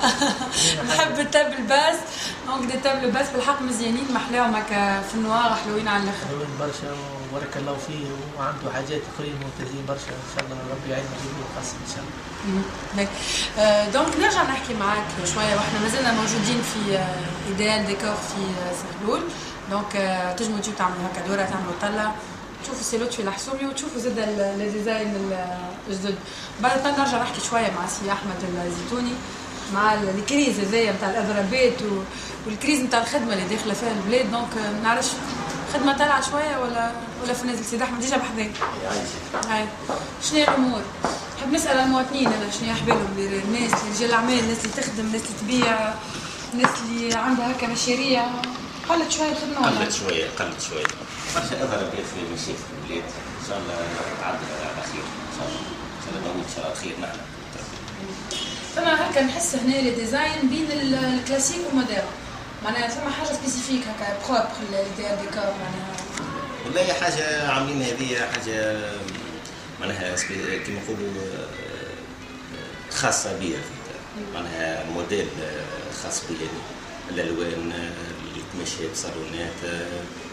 نحب التابل باس. دونك دي تابلو باس بالحق مزيانين محلاهم هكا في النوار حلوين على الاخر. حلوين برشا وبارك الله فيه وعنده حاجات اخرين ممتازين برشا. ان شاء الله ربي يعيننا جميع خاصه ان شاء الله. دونك نرجع نحكي معاك شويه واحنا مازلنا موجودين في ايديال ديكور في سهلول. دونك تجمعوا تجيو تعملوا هكا دوره تعملوا طله تشوفوا سي لطفي الحسومي وتشوفوا زاد لي ديزاين الجدد. بعد نرجع نحكي شويه مع سي احمد الزيتوني مع الكريز هذايا نتاع الاضرابات والكريز نتاع الخدمه اللي داخله فيها البلاد. دونك ما نعرفش خدمه طالعه شويه ولا ولا في نازل. سيدي احمد ديجا بحذاك. هاي شنو هي الامور؟ نحب نسال المواطنين انا شنو احوالهم الناس اللي رجال الاعمال، الناس اللي تخدم، الناس اللي تبيع، الناس اللي عندها هكا مشاريع. قلت شويه الخدمه ولا؟ قلت شويه قلت شويه برشا اضرابات في ماشيين في البلاد. ان شاء الله تعدل على خير ان شاء الله. ان شاء الله ان شاء الله خير نحن. فما هكا نحس هنا لي ديزاين بين الكلاسيك والموديرن، معناها فما حاجه سبيسيفيك هكا بروبر للديكور معناها. والله حاجه عاملين هذه حاجه معناها كيما نقولوا خاصه بيا، معناها موديل خاص بيا. الالوان، القماشات، صالونات،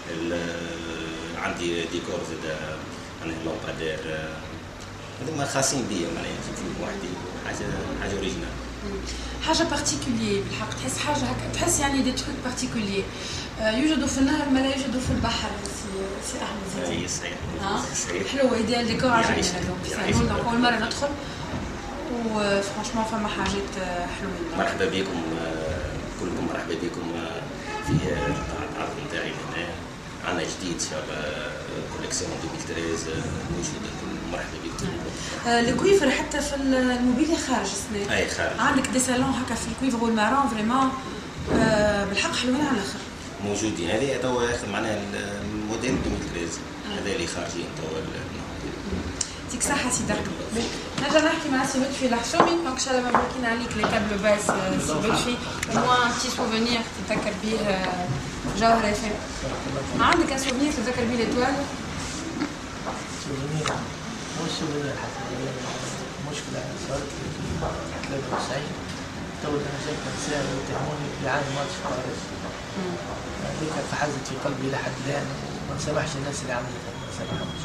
عندي ديكور زاد معناها لومبادير، هذوما خاصين بيا معناها نجيب وحدي حاجه حاجه اوريجينال. حاجه بارتيكولي بالحق، تحس حاجه هكا، تحس يعني دي تروك بارتيكولي يوجدوا في النهر ما لا يوجدوا في البحر. سي سي احمد زيد. اي صحيح. صحيح. حلوه ايديال ديكور عجبني هذوك. اول مره ندخل وفرانشمون فما حاجات حلوين. مرحبا بكم كلكم، مرحبا بكم في العرض نتاعي هنا. عندنا جديد ان شاء الله كوليكسيون ألفين وثلاثة عشر موجود، مرحبا بكم. الكويفر حتى في الموبيليا خارج السنه. اي خارج. عندك دي سالون هكا في الكويفر والمارون فريمون بالحق حلوين على الاخر. موجودين، هذه توا معناها الموديل ألفين وثلاثة هذا اللي خارجين توا. يعطيك صحة سي درك. نرجع نحكي مع سي لطفي الحشومي، دونك ان شاء الله مبروكين عليك لي كابل باس سي لطفي، وموا ان تي سوفونير تتذكر بيه جوهر اف ام. عندك ان سوفونير تتذكر بيه ليتوال؟ سوفونير مش سوفونير حتى مشكلة صارت لي في ثلاثة وتسعين، تو انا جايب نساء ويتهموني بعاد ماتش في باريس. هذيك فحزت في قلبي لحد الان، وما نسامحش الناس اللي عملتها، ما نسامحهمش.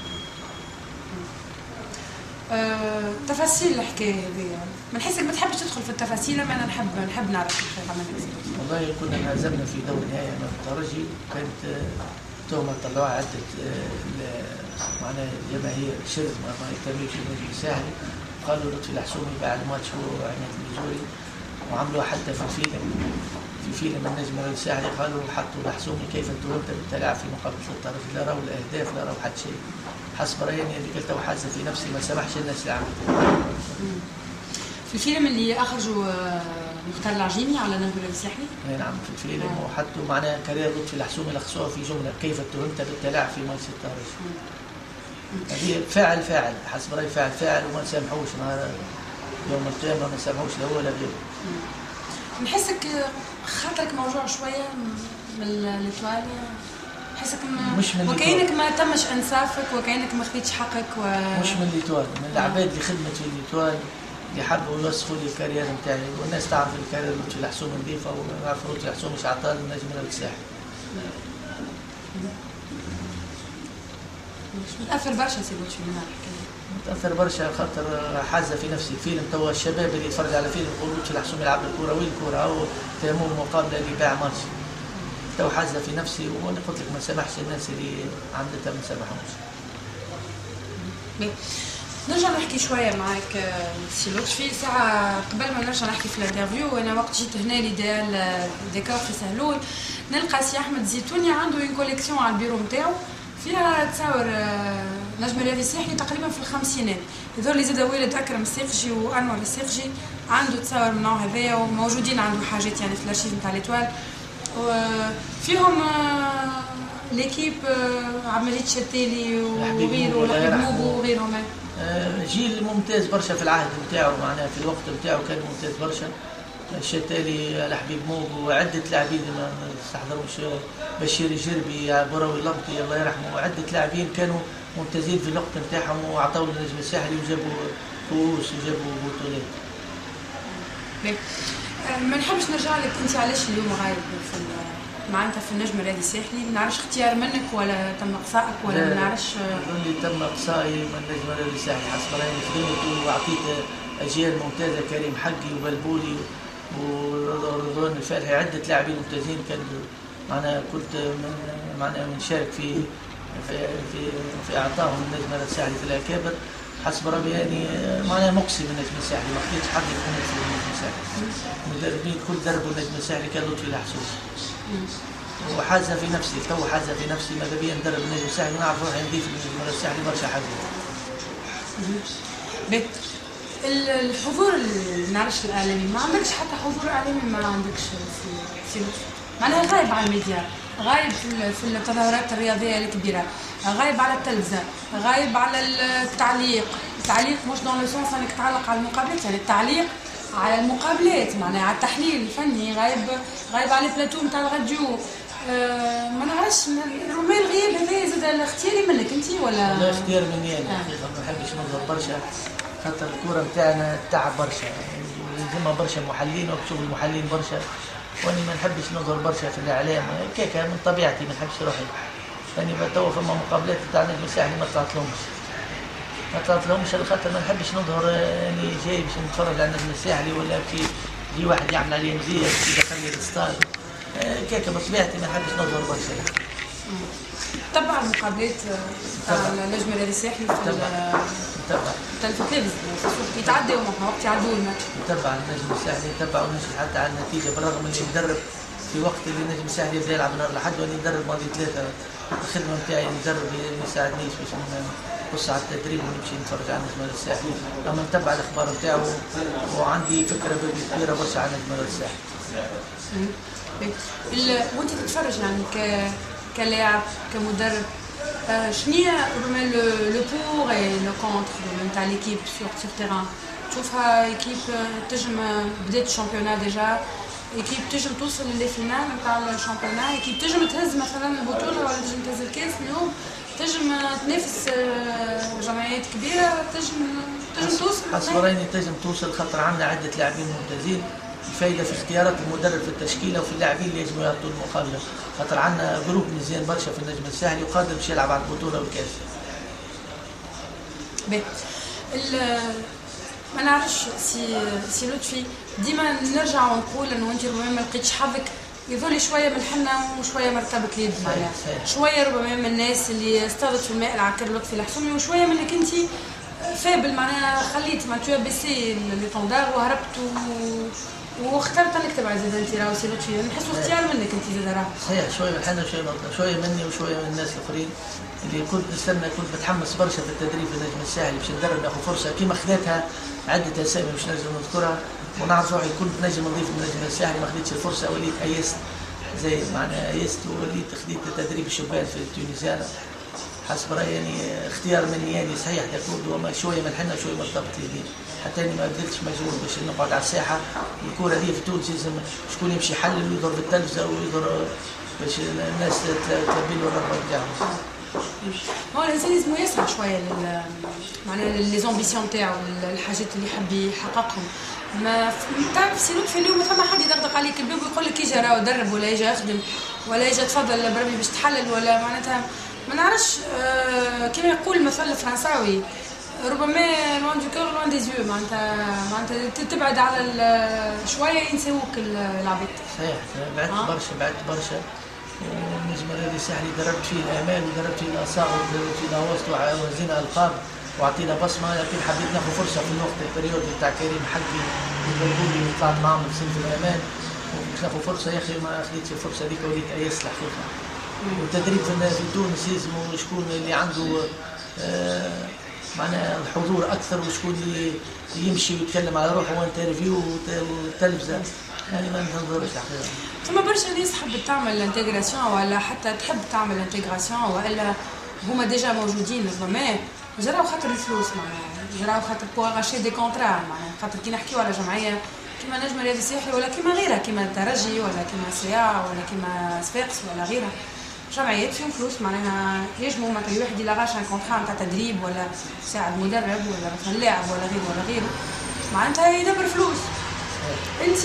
أه، تفاصيل الحكايه هذه، من حسك ما تحبش تدخل في التفاصيل، اما انا نحب نحب نعرف كيف عملت. والله كنا انهزمنا في دور النهائي امام الترجي، كانت تهمه طلعوها عده معناها الجماهير شرذ ما يهتموش بالنجم الساحلي، قالوا لطفي الحشومي بعد ماتش هو وعماد الميزوري، وعملوها حتى في الفيلم في فيلم النجم الساحلي، قالوا حطوا الحشومي كيف اتهمت بالتلاعب في مقابله الترجي، لا راوا الاهداف لا راوا حتى شيء. حسب رايي اللي قلت وحاسه في نفسي ما سمحش الناس اللي عملتها. في الفيلم اللي اخرجوا مختار العجيمي على نجم الساحلي؟ اي نعم في الفيلم، آه. وحطوا معناها كارير لطفي الحشومي لخصوها في جمله كيف اتهمت بالتلاعب في ماتش الترجي. هذه فاعل فاعل حسب رايي فاعل فاعل وما نسامحوش نهار يوم القيامه، ما نسامحوش لا هو ولا غيره. نحسك خاطرك موجوع شويه من الاطوال، حسك ما وكأنك ما تمش انصافك وكأنك ما خديتش حقك و... مش من ليتوال، من العباد اللي خدمت في ليتوال اللي حبوا يوصفوا لي الكارير نتاعي، والناس تعرف الكارير لطفي الحشومي نظيفه، ونعرف لطفي الحشومي مش عطال النجم الساحلي. مش متاثر برشا سي لطفي من الحكايه؟ متاثر برشا خاطر حازه في نفسي الفيلم. توا الشباب اللي يتفرج على فيلم يقول لطفي الحشومي يلعب الكوره، وين الكوره؟ او تهموه مقابله اللي باع ماتش. تو حازه في نفسي، وانا قلت لك ما سامحش الناس اللي عملتها، ما سامحهمش. نرجع نحكي شويه معك سي لطفي، ساعه قبل ما نرجع نحكي في الانترفيو، وانا وقت جيت هنا ليديال ديكور في سهلول نلقى سي احمد زيتوني عنده اون كوليكسيون على البيرو نتاعو فيها تصاور نجم الرياضي الساحلي تقريبا في الخمسينات. هذول اللي زاد والد اكرم السيقجي وانور السيقجي عنده تصاور من النوع هذايا، وموجودين عنده حاجات يعني في الارشيف نتاع ليتوال، وفيهم ليكيب عبد المجيد شتيلي وغيره وحبيب موبو وغيرهم. جيل ممتاز برشا في العهد نتاعو، معناها في الوقت نتاعو كان ممتاز برشا. الشتالي، الحبيب موبو، وعدة لاعبين ما نستحضروش، بشير الجربي، بروي اللمطي الله يرحمه، وعدة لاعبين كانوا ممتازين في الوقت نتاعهم وعطاو للنجم الساحلي وجابوا كؤوس وجابوا بطولات. ما نحبش نرجع لك انت علاش اليوم غايب في معناتها في النجم الرياضي الساحلي، ما نعرفش اختيار منك ولا تم اقصائك ولا ما نعرفش؟ اللي تم اقصائي من النجم الرياضي الساحلي حسب رايي، خدمت وعطيت اجيال ممتازه، كريم حقي وبلبولي ورضوان الفالحي، عده لاعبين ممتازين كان معناها كنت من معناها منشارك في في في, في اعطائهم النجم الرياضي الساحلي في الاكابر. حسب ربي يعني معناها مقسم النجم الساحلي، ما خديتش حد يكون في النجم الساحلي. المدربين كل دربوا النجم الساحلي كان لطفي الحشومي. وحازه في نفسي، تو حازه في نفسي ماذا بيا ندرب النجم الساحلي ونعرف روحي نضيف النجم الساحلي برشا حاجه. الحضور نعرفش الاعلامي، ما عندكش حتى حضور اعلامي، ما عندكش في معناها غايب على الميديا، غايب في التظاهرات الرياضيه الكبيره، غايب على التلفزه، غايب على التعليق، التعليق مش دون لو سونس انك تعلق على المقابلات، يعني التعليق على المقابلات معناها على التحليل الفني، غايب غايب على البلاتو نتاع الراديو. أه ما نعرفش ربما الغياب هذا زاد الاختياري منك انت ولا؟ لا اختيار مني انا، حقيقه ما نحبش نظهر برشا خاطر الكوره نتاعنا تعب برشا، يلزمها برشا محللين وبشوف المحللين برشا، واني ما نحبش نظهر برشا في الاعلام كيكا من طبيعتي، ما نحبش روحي. يعني توا فما مقابلات تاع النجم الساحلي ما طلعت لهمش ما طلعت لهمش على خاطر ما نحبش نظهر اني جاي باش نتفرج على النجم الساحلي، ولا باش يجي واحد يعمل عليه مزيه يدخل لي الستاد كيكا بطبيعتي ما نحبش نظهر برشا. تبع المقابلات تاع النجم الرياضي الساحلي في تبع التلفزيون يتعدوا معها وقت يعدوا الماتش. نتبع النجم الساحلي، نتبع ونمشي حتى على النتيجه، بالرغم اني ندرب في وقت اللي النجم الساحلي يبدا يلعب نهار الاحد، واني ندرب ماضي ثلاثه. الخدمه نتاعي ندرب ما يساعدنيش باش نبص على التدريب ونمشي نتفرج على النجم الساحلي، اما نتبع الاخبار نتاعو وعندي فكره كبيره برشا على النجم الساحلي. وانت تتفرج يعني ك كلاعب كمدرب، شنو ربما لو بور اي لو كونتر نتاع ليكيب سور سور تيران؟ تشوفها ايكيب تجم بدات الشامبيونا ديجا، ايكيب تجم توصل للفينال نتاع الشامبيونا، ايكيب تجم تهز مثلا البطوله ولا تجم تهز الكاس اليوم، تجم تنافس جمعيات كبيره، تجم تجم توصل. حسب رايي تجم توصل، خاطر عندنا عده لاعبين ممتازين. الفايده في اختيارات المدرب في التشكيله وفي اللاعبين اللي يجموا يعطوا المقابله، خاطر عندنا جروب مزيان برشا في النجم الساحلي وقادر باش يلعب على البطوله والكاس. باهي ما نعرفش سي سي لطفي، ديما نرجع ونقول انه انت ربما ما لقيتش حظك، يظل شويه من الحنه وشويه مرتبه اليد معناها، شويه ربما من الناس اللي اصطادت في الماء العكر لطفي الحسومي، وشويه منك انت فابل معناها خليت ما تو بيسي لي طوندار وهربت و واخترت انك تبع زاد انت راهو سي لطفي، نحسوا اختيار منك انت زاد راهو. صحيح، شويه من الحنه وشويه مرتبه، شويه مني وشويه من الناس الاخرين اللي كنت نستنى، كنت متحمس برشا في التدريب في النجم الساحلي باش ندرب ناخذ فرصه كيما خذتها عده اسامي مش نجم نذكرها، ونعرف روحي كنت نجم نضيف من النجم الساحلي ما خذيتش الفرصه، وليت ايست زي معناها ايست وليت خذيت تدريب الشبان في تونسيانا. حسب رايي يعني اختيار مني يعني صحيح تكون وما شويه من الحنه وشويه مرتبط لي، حتى اني ما بذلتش مجهود باش نقعد على الساحه. الكره دي في تونس لازم شكون يمشي يحلل ويضرب التلفزه ويضرب باش الناس تلبي له الرغبه نتاعهم. هو الانسان لازم يسعى شويه لل معناها لي زومبيسيون تاعو، الحاجات اللي يحب يحققهم. ما تعرف سي لطفي اليوم ما ثم حد يدقدق عليك الباب ويقول لك يجي راهو درب ولا يجي يخدم ولا يجي تفضل بربي باش تحلل، ولا معناتها ما نعرفش آه كما يقول المثل الفرنساوي ربما لوان دو كور لوان دي زيو، معناتها معناتها تبعد على شويه ينساوك العباد. صحيح، بعدت آه. برشا بعدت برشا. النجم الرياضي الساحلي دربت فيه الامال ودربت فيه الاصاغ ودربت فيه نواصل ووزينا القاب وعطينا بصمه، لكن حبيت ناخذ فرصه في الوقت البريود بتاع كريم حقي والبلبولي اللي طلعت معاهم في سنه الامان، وباش ناخذ فرصه يا اخي ما خذيتش الفرصه هذيك وليت ايست الحقيقه. والتدريب في تونس لازم شكون اللي عنده آه معناها الحضور اكثر، وشكون اللي يمشي ويتكلم على روحه وانترفيو والتلفزه، يعني ما ننظرش الحقيقه. ثم برشا ناس تحب تعمل انتجراسيون ولا حتى تحب تعمل انتجراسيون والا هما ديجا موجودين ربما جراو خاطر الفلوس، معناها جراو خاطر بوغ اشي دي كونترا، معناها خاطر كي نحكيو على جمعيه كيما نجم الرياضي الساحلي ولا كيما غيرها كيما الترجي ولا كيما سيا ولا كيما صفاقس ولا غيرها، جمعيات فيهم فلوس معناها يجموا مثلا واحد يلغاش ان كونترا نتاع تدريب ولا يساعد مدرب ولا مثلا لاعب ولا غيره ولا غيره، معناتها يدبر فلوس. انت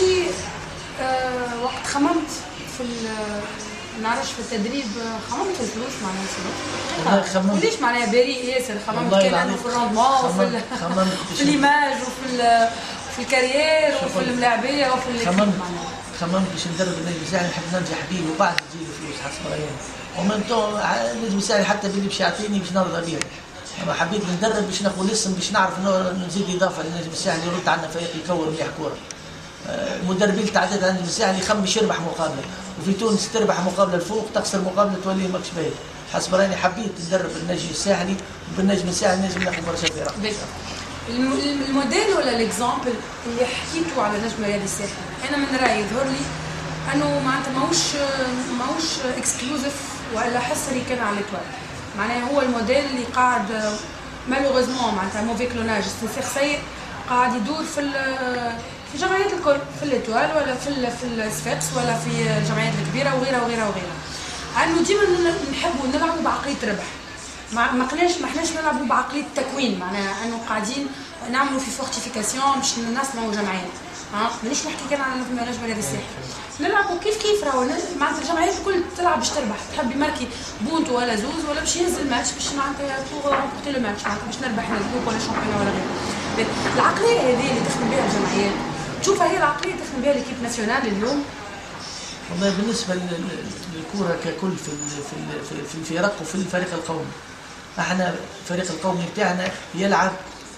أه وقت خممت في نعرفش في التدريب خممت في الفلوس معناها خممت ليش معناها بريء ياسر خممت كان في الروندمون وفي في الايماج وفي في الكارير وفي الملاعبيه وفي خممت معناها خممت باش ندرب النجم الساحلي نحب ننجح بيه وبعد تجي له فلوس حسب رايي، ومن تو النجم الساحلي حتى باللي باش يعطيني باش نرضى بيه، اما حبيت ندرب باش ناخذ الاسم باش نعرف نزيد اضافه للنجم الساحلي يرد عنا فريق يكور مليح كوره. المدربين تعدد عند النجم الساحلي يخمش يربح مقابله، وفي تونس تربح مقابله الفوق تخسر مقابله تولي ماكش باين. حسب رايي حبيت ندرب النجم الساحلي وبالنجم الساحلي نجم ناخذ برشا فرق. الموديل ولا الاكزامبل اللي حكيتوا على نجم الرياضي الساحلي انا من رايي يظهر لي انه معناتها ماهوش ماهوش اكسكلوزيف ولا حصري كان على التوال، معناها هو الموديل اللي قاعد مالوغوزمون معناتها موفي كلوناج استنساخ سيء قاعد يدور في في الجمعيات الكل، في الاتوال ولا في في الصفاقس ولا في الجمعيات الكبيره وغيرها وغيرها وغيرها. انه ديما نحبوا نلعبوا بعقليه ربح، ما ما قلناش ما احناش نلعبوا بعقليه تكوين، معناها انه قاعدين نعملوا في فورتيفيكاسيون باش نصنعوا جمعيات، اه مانيش نحكي كان على نجم نادي الساحل، نلعبوا كيف كيف راهو معناتها الجمعيات الكل تلعب باش تربح، تحب يماركي بونتو ولا زوز ولا باش يهز الماتش باش معناتها بوغ رومبورتي لو ماتش معناتها باش نربح الكوب ولا الشامبيون ولا غيره. العقليه هذه اللي تخدم بها الجمعيات تشوفها هي العقليه اللي تخدم بها ليكيب ناسيونال اليوم؟ والله بالنسبه للكره ككل في في في الفرق وفي الفريق القومي، احنا الفريق القومي بتاعنا يلعب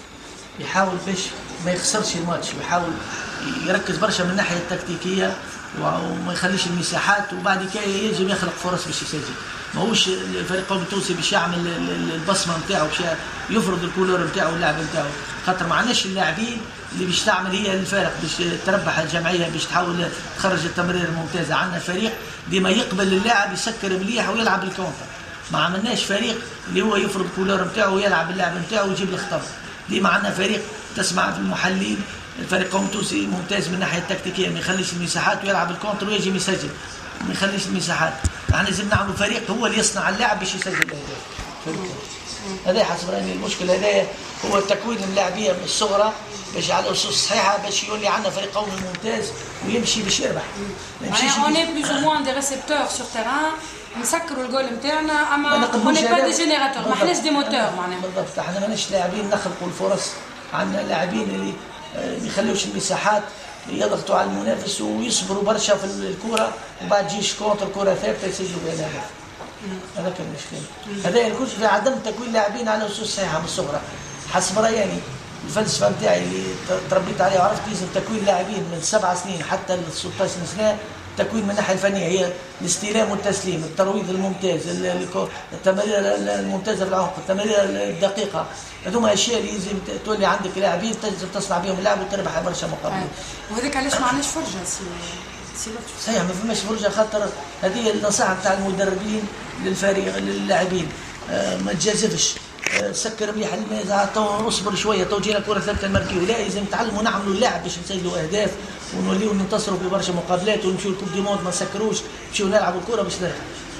يحاول باش ما يخسرش الماتش، ويحاول يركز برشا من الناحيه التكتيكيه وما يخليش المساحات، وبعد كده يجب يخلق فرص باش يسجل. ماهوش الفريق القومي التونسي باش يعمل البصمه نتاعو باش يفرض الكولور نتاعو واللعب نتاعو، خاطر ما عندناش اللاعبين اللي باش تعمل هي الفارق باش تربح الجمعيه باش تحاول تخرج التمرير الممتازه. عندنا فريق ديما يقبل اللاعب يسكر مليح ويلعب الكونتر، ما عملناش فريق اللي هو يفرض الكولور نتاعو ويلعب اللعب نتاعو ويجيب الخطر. ديما عندنا فريق تسمع في المحللين الفريق القومي التونسي ممتاز من الناحيه التكتيكيه، ما يخليش المساحات ويلعب الكونتر ويجي يسجل، ما يخليش المساحات. احنا لازم نعملوا فريق هو اللي يصنع اللعب باش يسجل الاهداف. هذا حسب رايي المشكل هذايا هو تكوين اللاعبيه من الصغرى باش على اسس صحيحه باش يولي عندنا فريق قومي ممتاز ويمشي باش يربح. يعني اون اي بلوز او موان دي ريسيبتور سور تيران نسكروا الجول نتاعنا، اما اون اي با دي جينيراتور، ما حناش دي موتور معناها. بالضبط، احنا ماناش لاعبين نخلقوا الفرص، عندنا لاعبين اللي ما يخليوش المساحات يضغطوا على المنافس ويصبروا برشا في الكره وبعد تجيش كونتر كره ثابته يسجلوا بها الهدف. هذا كان المشكل. هذا الكل في عدم تكوين لاعبين على اسس صحيحه من الصغرى. حسب رايي يعني الفلسفه نتاعي اللي تربيت عليها وعرفت لازم تكوين لاعبين من سبع سنين حتى ل ستة عشر سنه، تكوين من الناحيه الفنيه هي الاستلام والتسليم، الترويض الممتاز، التمارير الممتازه في العمق، التمارير الدقيقه، هذوما اشياء اللي لازم تولي عندك لاعبين تنجم تصنع بهم اللعب وتربح برشا مقابلات. وهذاك علاش ما عندناش فرجه سي سي صحيح ما فماش فرجه، خاطر هذه النصيحه نتاع المدربين للفريق للاعبين، آه ما تجازفش، آه سكر مليح الميزه، تو اصبر شويه، تو جينا كره ثابته نماركيو، لا لازم نتعلموا نعملوا اللعب باش نسجلوا اهداف ونوليو ننتصروا في برشا مقابلات ونمشيو الكوب دي موند ما نسكروش، نمشيو نلعبوا الكره باش نربح.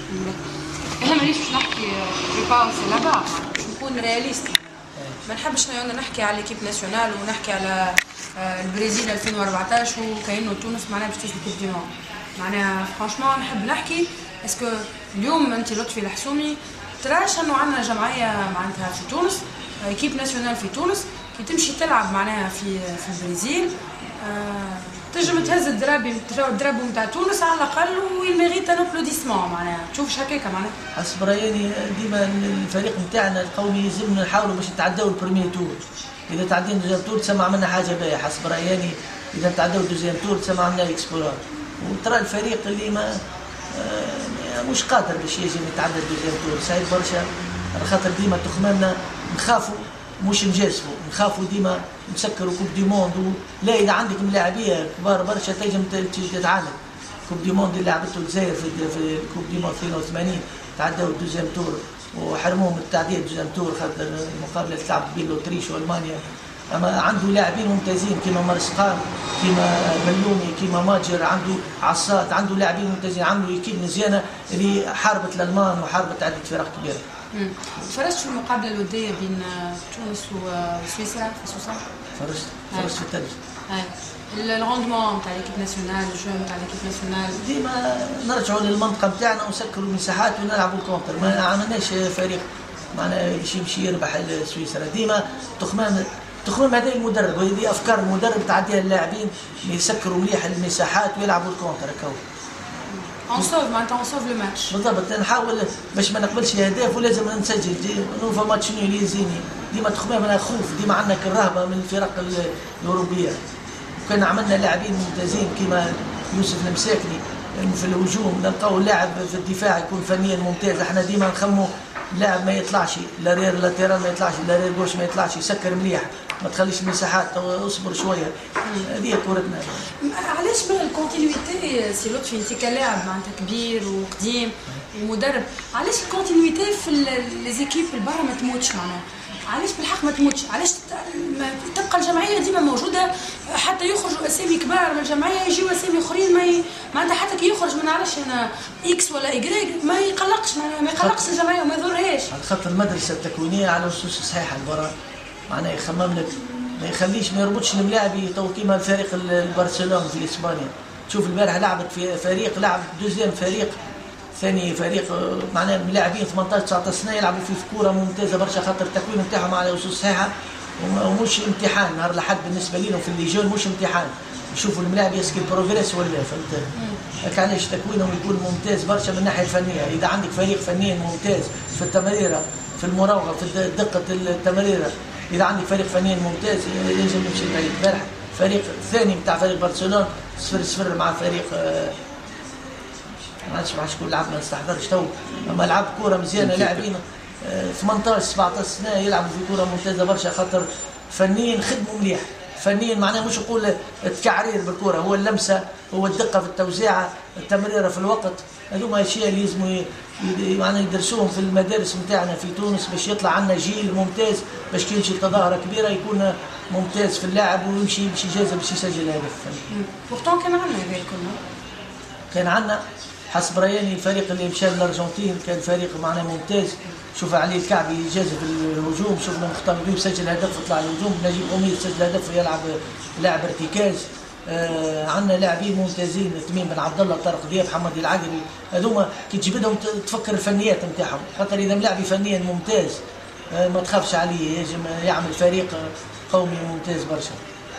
انا مانيش باش نحكي بريباو سي لابا، باش نكون رياليست، ما نحبش نحكي على ليكيب ناسيونال ونحكي على البرازيل ألفين وأربعطاش وكاينو تونس معناها باش تجي كوب دي موند. معناها فرانشمون نحب نحكي اسكو اليوم انت لطفي الحسومي تراش انه عندنا جمعيه معناتها في تونس، ايكيب ناسيونال في تونس كي تمشي تلعب معناها في في البرازيل آه تنجم تهز الدرابي الدرابو نتاع تونس على الاقل ويميريت ان ابلوديسمون. معناها تشوفش هكاكا معناها؟ حسب رايي ديما الفريق نتاعنا القومي لازم نحاولوا باش نتعداو البريمير تور، اذا تعدينا دوزيام تور تسمع منا حاجه باهيه. حسب رايي اذا تعداو دوزيام تور تسمع منا اكسبلور، وترى الفريق اللي ما آه مش قادر باش يجي يتعدى دوزيام تور صعيب برشا، على خاطر ديما تخمامنا نخافوا مش نجازفوا، نخافوا ديما نسكروا كوب دي موند. لا اذا عندك ملاعبيه كبار برشا تنجم تتعاند. كوب دي موند اللي لعبته الجزائر في كوب دي موند اثنين وثمانين تعداو الدوزيام تور وحرموهم التعديه الدوزيام تور خاطر المقابله تلعب بين الاوتريش والمانيا. اما عنده لاعبين ممتازين كيما مرسقان كيما بلومي كيما ماجر، عنده عصاد، عنده لاعبين ممتازين، عنده اكيب مزيانه اللي حاربت الالمان وحاربت عده فرق كبيره. فرجت في المقابله الوديه بين تونس وسويسرا في سوسه؟ فرجت فرجت في الثلج. اي الروندمون تاع ليكيب ناسيونال، الجو تاع ليكيب ناسيونال ديما نرجعوا للمنطقه نتاعنا ونسكروا المساحات ونلعبوا الكونتر، ما عملناش فريق معناها باش يمشي يربح سويسرا. ديما تخمام تخمام هذا المدرب وهذه افكار المدرب تعديها اللاعبين يسكروا مليح المساحات ويلعبوا الكونتر هكا. اون سوف معناتها اون سوف لو ماتش. بالضبط، نحاول باش ما نقبلش اهداف ولازم نسجل. نوفا ماتش نيو يزيني ديما تخمامنا خوف، ديما عندنا الرهبه من الفرق الاوروبيه. وكان عملنا لاعبين ممتازين كيما يوسف المساكني في الهجوم، نلقاو لاعب في الدفاع يكون فنيا ممتاز. احنا ديما نخمو لاعب ما يطلعش لا رير لاتيرال، ما يطلعش لا رير جوش، ما يطلعش يسكر مليح، ما تخليش المساحات، اصبر شويه. هذه كورتنا. علاش من الكونتينيتي سي لطفي انت كلاعب معناتها كبير وقديم ومدرب، علاش الكونتينيتي في ليزيكيب البرا ما تموتش معناها؟ علاش بالحق ما تموتش؟ علاش تبقى الجمعيه ديما موجوده حتى يخرجوا اسامي كبار من الجمعيه يجيو اسامي اخرين ما ي... معناتها حتى كي يخرج ما نعرفش انا اكس ولا ايكغيك ما يقلقش معناها ما يقلقش الجمعيه وما يضرهاش. على خاطر المدرسه التكوينيه على اسس صحيحه البرا، معناها يخمم لك ما يخليش ما يربطش الملاعبي تو كيما الفريق البرشلونه في اسبانيا. تشوف البارح لعبت في فريق لعب دوزيام فريق ثاني فريق معناه لاعبين ثمانية عشر تسعة عشر سنه يلعبوا في كوره ممتازه برشا خاطر التكوين نتاعهم على اسس صحيحه ومش امتحان نهار الاحد بالنسبه لهم في الليجون مش امتحان يشوفوا الملاعب يسكي البروغريس ولا فهمت. هكا علاش تكوينهم يكون ممتاز برشا من الناحيه الفنيه. اذا عندك فريق فنيا ممتاز في التمريره في المراوغه في دقه التمريره اذا عندك فريق فنيا ممتاز ينجم يمشي بعيد. البارح فريق ثاني نتاع فريق برشلونه صفر صفر مع فريق ما عادش مع شكون لعب ما نستحضرش تو اما لعب كوره مزيانه لاعبين ثمانية عشر سبعة عشر سنه يلعبوا في كوره ممتازه برشا خاطر فنيا خدموا مليح. فنيا معناه مش نقول التكعرير بالكره هو اللمسه هو الدقه في التوزيعه التمريره في الوقت. هذوما اشياء اللي لازموا معناه يدرسوهم في المدارس نتاعنا في تونس باش يطلع عندنا جيل ممتاز باش كي يمشي لتظاهره كبيره يكون ممتاز في اللعب ويمشي يمشي جاهز باش يسجل هدف. بورتون كان عندنا هذا الكل كان عندنا حسب رياني الفريق اللي مشى للارجنتين كان فريق معناه ممتاز. شوف علي الكعبي جاز في الهجوم شفنا مختار بيه سجل هدف وطلع الهجوم نجيب امير سجل هدف ويلعب لاعب ارتكاز. آه عندنا لاعبين ممتازين تميم بن عبد الله طارق دياب محمد العقري هذوما كي تجبدهم تفكر الفنيات نتاعهم خاطر اذا ملاعبي فنيا ممتاز آه ما تخافش عليه يجم يعمل فريق قومي ممتاز برشا.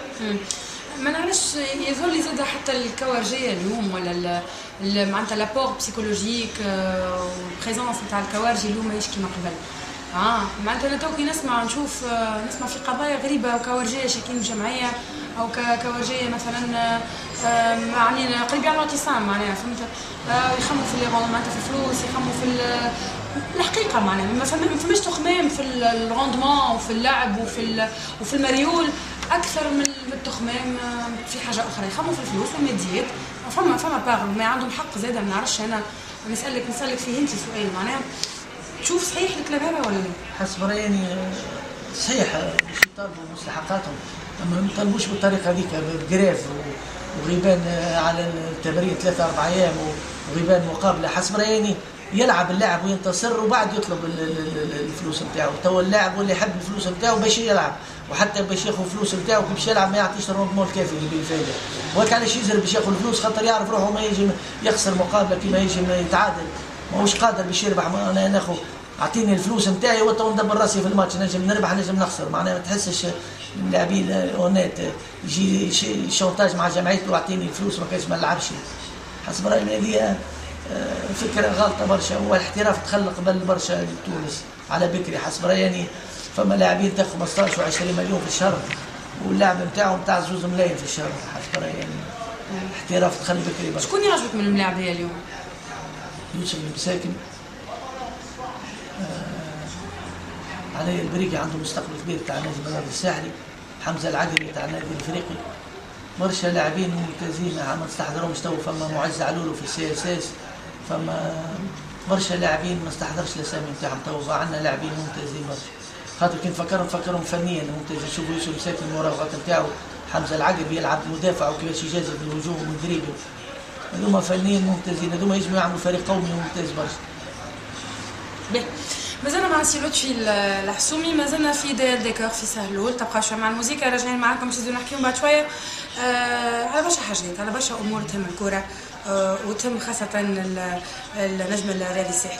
ما نعرفش يظهر لي زاد حتى الكوارجيه اليوم ولا معناتها لابور بسيكولوجيك والبريزونس نتاع الكوارجي اليوم ماهيش كيما قبل. اه معناتها انا توكي نسمع نشوف نسمع في قضايا غريبه وكوارجيه شاكين الجمعيه او كوارجيه مثلا يعني قريب يعملوا اعتصام معناها فهمت يخموا في اللي معناتها في الفلوس يخموا في الحقيقه معناها ما فماش تخمام في الروندمون وفي اللعب وفي وفي المريول اكثر من التخمام في حاجه اخرى يخموا في الفلوس والماديات. فما فما باغ ما عندهم حق زاده ما نعرفش انا نسالك نسالك فيه انت سؤال معناها تشوف صحيح الكلام هذا ولا لا؟ حسب رايي صحيح باش يطالبوا مستحقاتهم اما ما يطالبوش بالطريقه هذيك بجريف وغيبان على التمرين ثلاثة أربع أيام وغيبان مقابله. حسب رايي يلعب اللاعب وينتصر وبعد يطلب الفلوس نتاعو. تو اللاعب واللي يحب الفلوس نتاعو باش يلعب وحتى باش ياخذ الفلوس نتاعو كي باش يلعب ما يعطيش الروندمون الكافي اللي بالفايده. وهيك علاش يزرب باش ياخذ الفلوس خاطر يعرف روحه ما يجي يخسر مقابله كيما يجي يتعادل ماهوش قادر باش يربح. انا ناخذ اعطيني الفلوس نتاعي وتو ندبر راسي في الماتش نجم نربح نجم نخسر معناها ما تحسش اللاعبين اونيت يجي شونتاج مع جمعيته واعطيني الفلوس ما كانش ما نلعبش. حسب رايي هذه فكره غلطه برشا. هو الاحتراف تخلق قبل برشا لتونس على بكري. حسب رايي يعني فما لاعبين تاخذ خمسطاش وعشرين مليون في الشهر واللاعب نتاعهم تاع زوز ملايين في الشهر. حسب رايي يعني احتراف تخلي بكري برشا. شكون يعجبك من الملاعبيه اليوم؟ يوسف المساكن آه علي البريكي عنده مستقبل كبير تاع نادي النادي الساحلي. حمزه العقري تاع النادي الافريقي برشا لاعبين ممتازين ما نستحضرهمش تو. فما معز علولو في السي اس اس فما برشا لاعبين ما نستحضرش الاسامي نتاعهم تو. عندنا لاعبين ممتازين برشا خاطر كي نفكرهم نفكرهم فنيا ممتازين. شوفوا يوسف مساكن المراوغات نتاعو حمزه العقري يلعب مدافع وكيفاش يجازف بالهجوم والدريبل هذوما فنيين ممتازين. هذوما يجمعوا يعملوا فريق قومي ممتاز برشا. مازلنا مع سي لطفي الحسومي مازلنا في داير ديكور في سهلول. تبقى شويه مع الموسيقى راجعين معاكم باش نزيدو نحكيو بعد شويه آه على برشا حاجات على برشا امور تهم الكره آه وتهم خاصه النجم الرياضي الساحلي.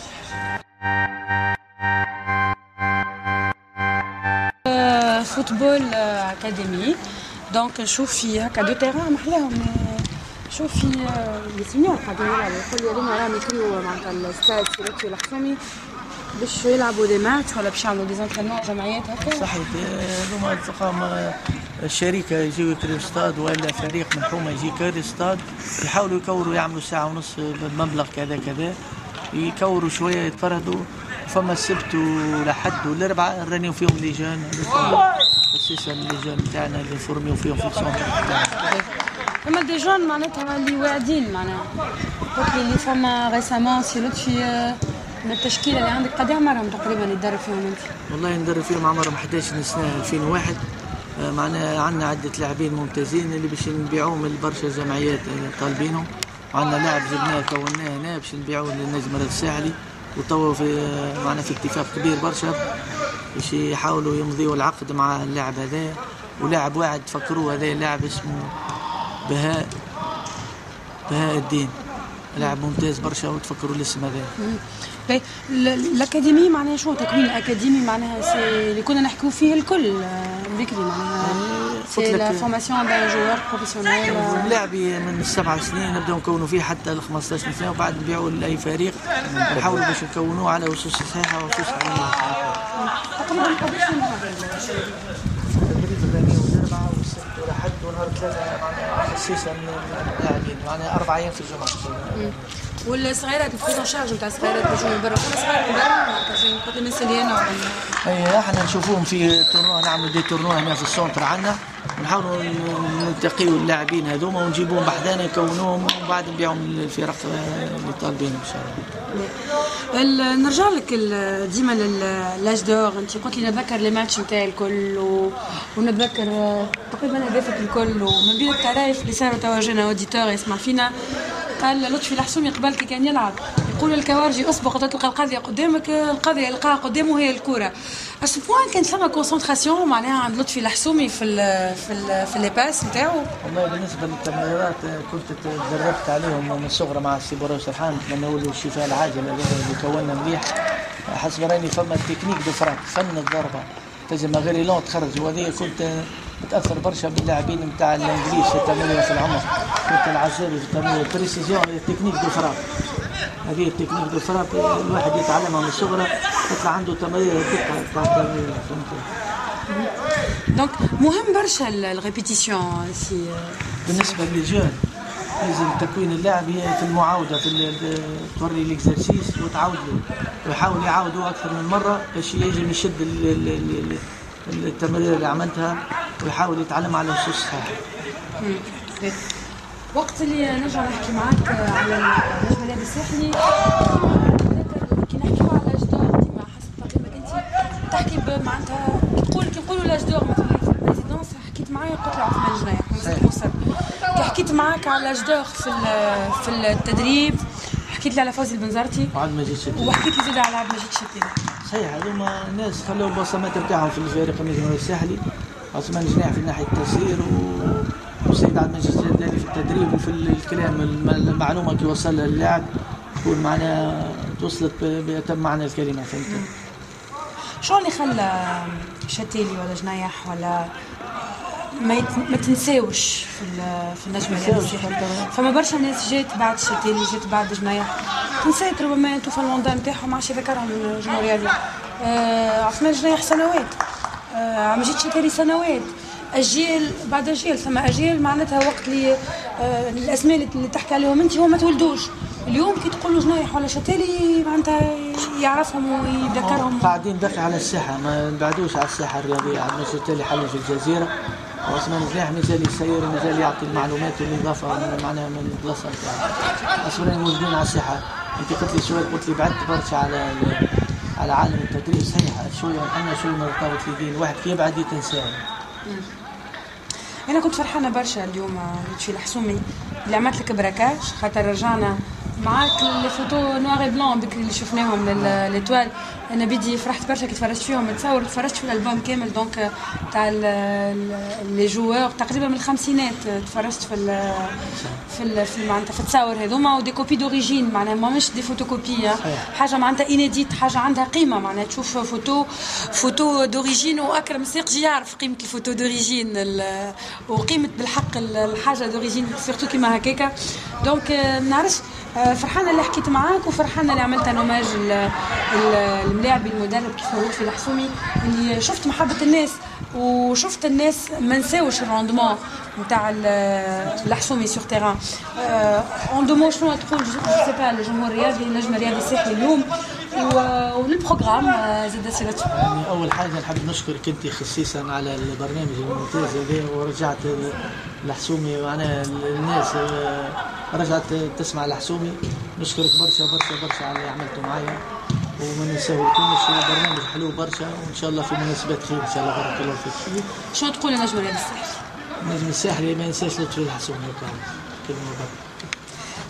آه فوتبول آه اكاديمي دونك نشوف في هكا دو تيران محلاهم شوف في لي سينيور قاعدين يلعبوا يقول لي هذوما راهم يكريو معناتها الستاد سي لطفي الحسومي باش يلعبوا دي ماتش ولا باش يعملوا دي زونترينمون جمعيات هكا. صحيح هذوما الفقام الشركه يجيو يكريو ستاد ولا فريق من حومه يجي يكري ستاد يحاولوا يكوروا يعملوا ساعه ونص بمبلغ كذا كذا يكوروا شويه يتفرهدوا. فما السبت ولحد والاربعاء نرنيو فيهم لي جون اساسا لي جون نتاعنا اللي نفورميو فيهم في السونتر تاعنا. فما دي جون معناتها اللي واعدين معناها قلت لي اللي فما ريسامون سي لطفي من التشكيله اللي عندك قد عمرهم تقريبا اللي تدرب فيهم انت؟ والله ندرب فيهم عمرهم إحدى عشر سنه ألفين وواحد. معنا عندنا عده لاعبين ممتازين اللي باش نبيعوهم لبرشا جمعيات طالبينهم. وعندنا لاعب جبناه كوناه هنا باش نبيعوه للنجم الساحلي وتوا في معنا في اتفاق كبير برشا باش يحاولوا يمضيوا العقد مع اللاعب هذا. ولاعب واحد تفكروه هذا اللاعب اسمه بهاء بهاء الدين، لاعب ممتاز برشا وتفكروا الاسم هذا. الاكاديمي معناها شنو تكوين الاكاديمي؟ معناها سي اللي كنا نحكيو فيه الكل بكري، معناها سي لا فورماسيون دان جوار بروفيسيونيل. اللاعب من السبع سنين نبداو نكونوا فيه حتى ال خمسطاش سنه، وبعد نبيعوا لاي فريق نحاولوا باش نكونوه على اسس صحيحه واسس علميه. تقريبا قداش التدريب الرياضي والاربعه والسبت ولحد ونهار ثلاثه معناها خصيصا اللاعبين، معناها اربع ايام في الجمعه. والصغيرات الفريز شارج نتاع الصغيرات بيجوا من برا، كل صغير من برا قلت لي من سليانه. اي احنا نشوفوهم في تورنوا، نعملوا دي تورنوا هنا في السونتر عندنا، ونحاولوا نلتقيوا اللاعبين هذوما ونجيبوهم بحدانا يكونوهم وبعد نبيعهم للفرق اللي طالبينهم ان شاء الله. نرجع لك ديما لاج دور، انت قلت لي نتذكر لي ماتش نتاعي الكل ونتذكر تقريبا هدافك الكل، ومن بين الطرايف اللي صاروا توا جانا اوديتور يسمع فينا قال لطفي الحسومي قبل كي كان يلعب يقول الكوارجي اصبغ تلقى القضيه قدامك، القضيه يلقاها قدامه هي الكره. اسو بوان كان ثما كونسونطراسيون معناها عند لطفي الحسومي في ال في ال في لي باس نتاعو. والله بالنسبه للتمريرات كنت تدربت عليهم من الصغر مع السي بوراس سرحان، نتمنوا له الشفاء العاجل اللي كونا مليح. حسب راني فما التكنيك دو فرانك، فن الضربه تجي غير لون تخرج، وهذه كنت متاثر برشا باللاعبين نتاع الانجليز في التمرير في العمق، كنت العزاري في التمرير البريسيزيون التكنيك دو فرانك. هذه التكنيك دو فرانك الواحد يتعلمها من الصغر يطلع عنده تمرير دقه تاع التمرير. دونك مهم برشا الريبيتيسيون سي بالنسبه للجون. لازم تكوين اللاعب هي في المعاوده، في توري الاكزرسيس وتعاود له ويحاول يعاودوا اكثر من مره باش يجي يشد التمارين اللي عملتها ويحاول يتعلم على اسس صحيح. وقت اللي نرجع نحكي معك على النجم الرياضي الساحلي كي نحكيو على لاج دور ديما حسب تقييمك انت تحكي معناتها تقول كي نقولوا لاج دور مثلا في البريزيدونس حكيت معايا قلت لي عثمان الجنايح مازلت مصر. كي حكيت معاك على لاج دور في في التدريب حكيت لي على فوزي البنزرتي وعبد المجيد شتيلي، وحكيت لي زاد على عبد المجيد شتيلي. صحيح هذوما الناس خلوا البصمات نتاعهم في الفريق النجم الساحلي. عثمان الجنايح في ناحيه التسيير والسيد عبد المجيد شتيلي في التدريب وفي الكلام المعلومه كي وصلها للاعب تكون معناها توصلت بأتم معنى الكلمه. فهمت؟ شو اللي خلى شتيلي ولا جنايح ولا ما يت... ما تنساوش في في النجم الرياضي؟ فما برشا ناس جات بعد شتيلي جات بعد جنايح تنسات ربما انتو في الموندان نتاعهم ما عادش يذكرهم النجم الرياضي. آه عثمان جنايح سنوات، آه مجيد شتيلي سنوات، اجيال بعد اجيال. ثم اجيال معناتها وقت اللي آه الاسماء اللي تحكي عليهم انت هو ما تولدوش. اليوم كي تقولوا جنايح ولا شتيلي معناتها يعرفهم ويذكرهم. قاعدين باقي على الساحه ما نبعدوش على الساحه الرياضيه. عندنا شتيلي حل في الجزيره، وعثمان الجنايح مازال يسير ومازال يعطي المعلومات والاضافه معناها من البلاصه نتاعو. اصلا موجودين على الساحه. انت قلت لي سؤال قلت لي بعدت برشا على على عالم التدريب. صحيح شويه انا شويه مرتبط في دين الواحد كي يبعد يتنساه. انا كنت فرحانه برشا اليوم لطفي الحسومي اللي عملت لك براكاج خاطر رجعنا معاك لي فوتو نوار بلون بكري اللي شفناهم للإيطوال. انا بدي فرحت برشا كي تفرجت فيهم، تصور تفرجت في الالبوم كامل دونك تاع لي جوور تقريبا من الخمسينات. تفرجت في ال في ال في معناتها في التصاور هذوما ودي كوبي دوريجين معناها ماهمش دي فوتوكوبي، حاجه معناتها انيديت، حاجه عندها قيمه معناها تشوف فوتو فوتو دوريجين. واكرم الساقجي يعرف قيمه الفوتو دوريجين وقيمه بالحق الحاجه دوريجين سيرتو كيما هكاكا. دونك ما نعرفش فرحانه اللي حكيت معاك وفرحانه اللي عملت نوماج الملاعبي المدرب كيف هو في الحسومي اللي شفت محبه الناس وشفت الناس ما نساوش الروندمون نتاع الحسومي سور تيران. اون دو مو شنو تقول جو سي با الجمهور الرياضي النجم الرياضي الساحلي اليوم والبروغرام زاد سيرته؟ يعني اول حاجه نحب نشكرك انت خصيصا على البرنامج الممتاز هذا، ورجعت الحسومي معناها الناس رجعت تسمع الحسومي. نشكرك برشا برشا برشا على اللي عملته معايا وما نساويكمش. برنامج حلو برشا وان شاء الله في مناسبات خير ان شاء الله. بارك الله فيك. شنو تقول النجم الرياضي الساحلي؟ النجم الساحلي ما ينساش لطفي الحسومي كلمه برك.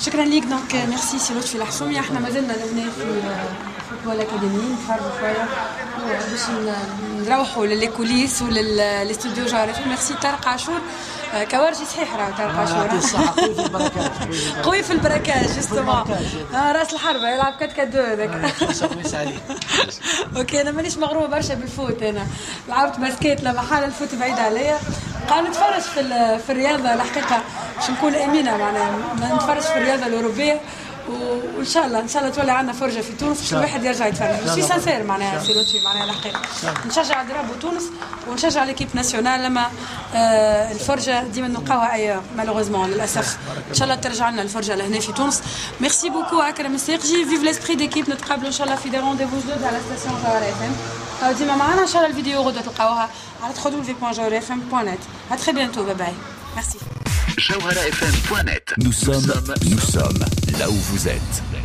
شكرا ليك. دونك ميرسي سي لطفي الحسومي. احنا مازلنا لهنا في فوتبول اكاديمي نتفرجوا شويه باش نروحوا للكوليس وللاستوديو جاري. ميرسي طارق عاشور كوارجي صحيح راه طارق عاشور قوي في البركات قوي في البركات جوستومون راس الحربه يلعب كات كات دو هذاك. اوكي انا مانيش مغرومه برشا بالفوت، انا لعبت باسكيت لا محال الفوت بعيد عليا. قاعد نتفرج في في الرياضه الحقيقه باش نكون امينه معناها نتفرج في الرياضه الاوروبيه وان شاء الله ان شاء الله تولي عندنا فرجه في تونس باش الواحد يرجع يتفرج. سي سانسير معناها سي لطفي معناها الحقيقه نشجع درابو تونس ونشجع ليكيب ناسيونال لما آه الفرجه ديما نلقاوها ايور مالوغوزمون للاسف. ان شاء الله ترجع لنا الفرجه لهنا في تونس. ميرسي بوكو اكرم السيرجي. فيف ليسبري ديكيب. نتقابلوا ان شاء الله في دي رونديفو جدد على ستاسيون جوهرة اف ام. ديما معنا ان شاء الله. الفيديو غدوه تلقاوها على دبليو دبليو دبليو بوان جوهرة اف ام بوان نت. à très bientôt. Bye bye. Merci. Jawhara F M point net. Nous sommes, nous sommes là où vous êtes.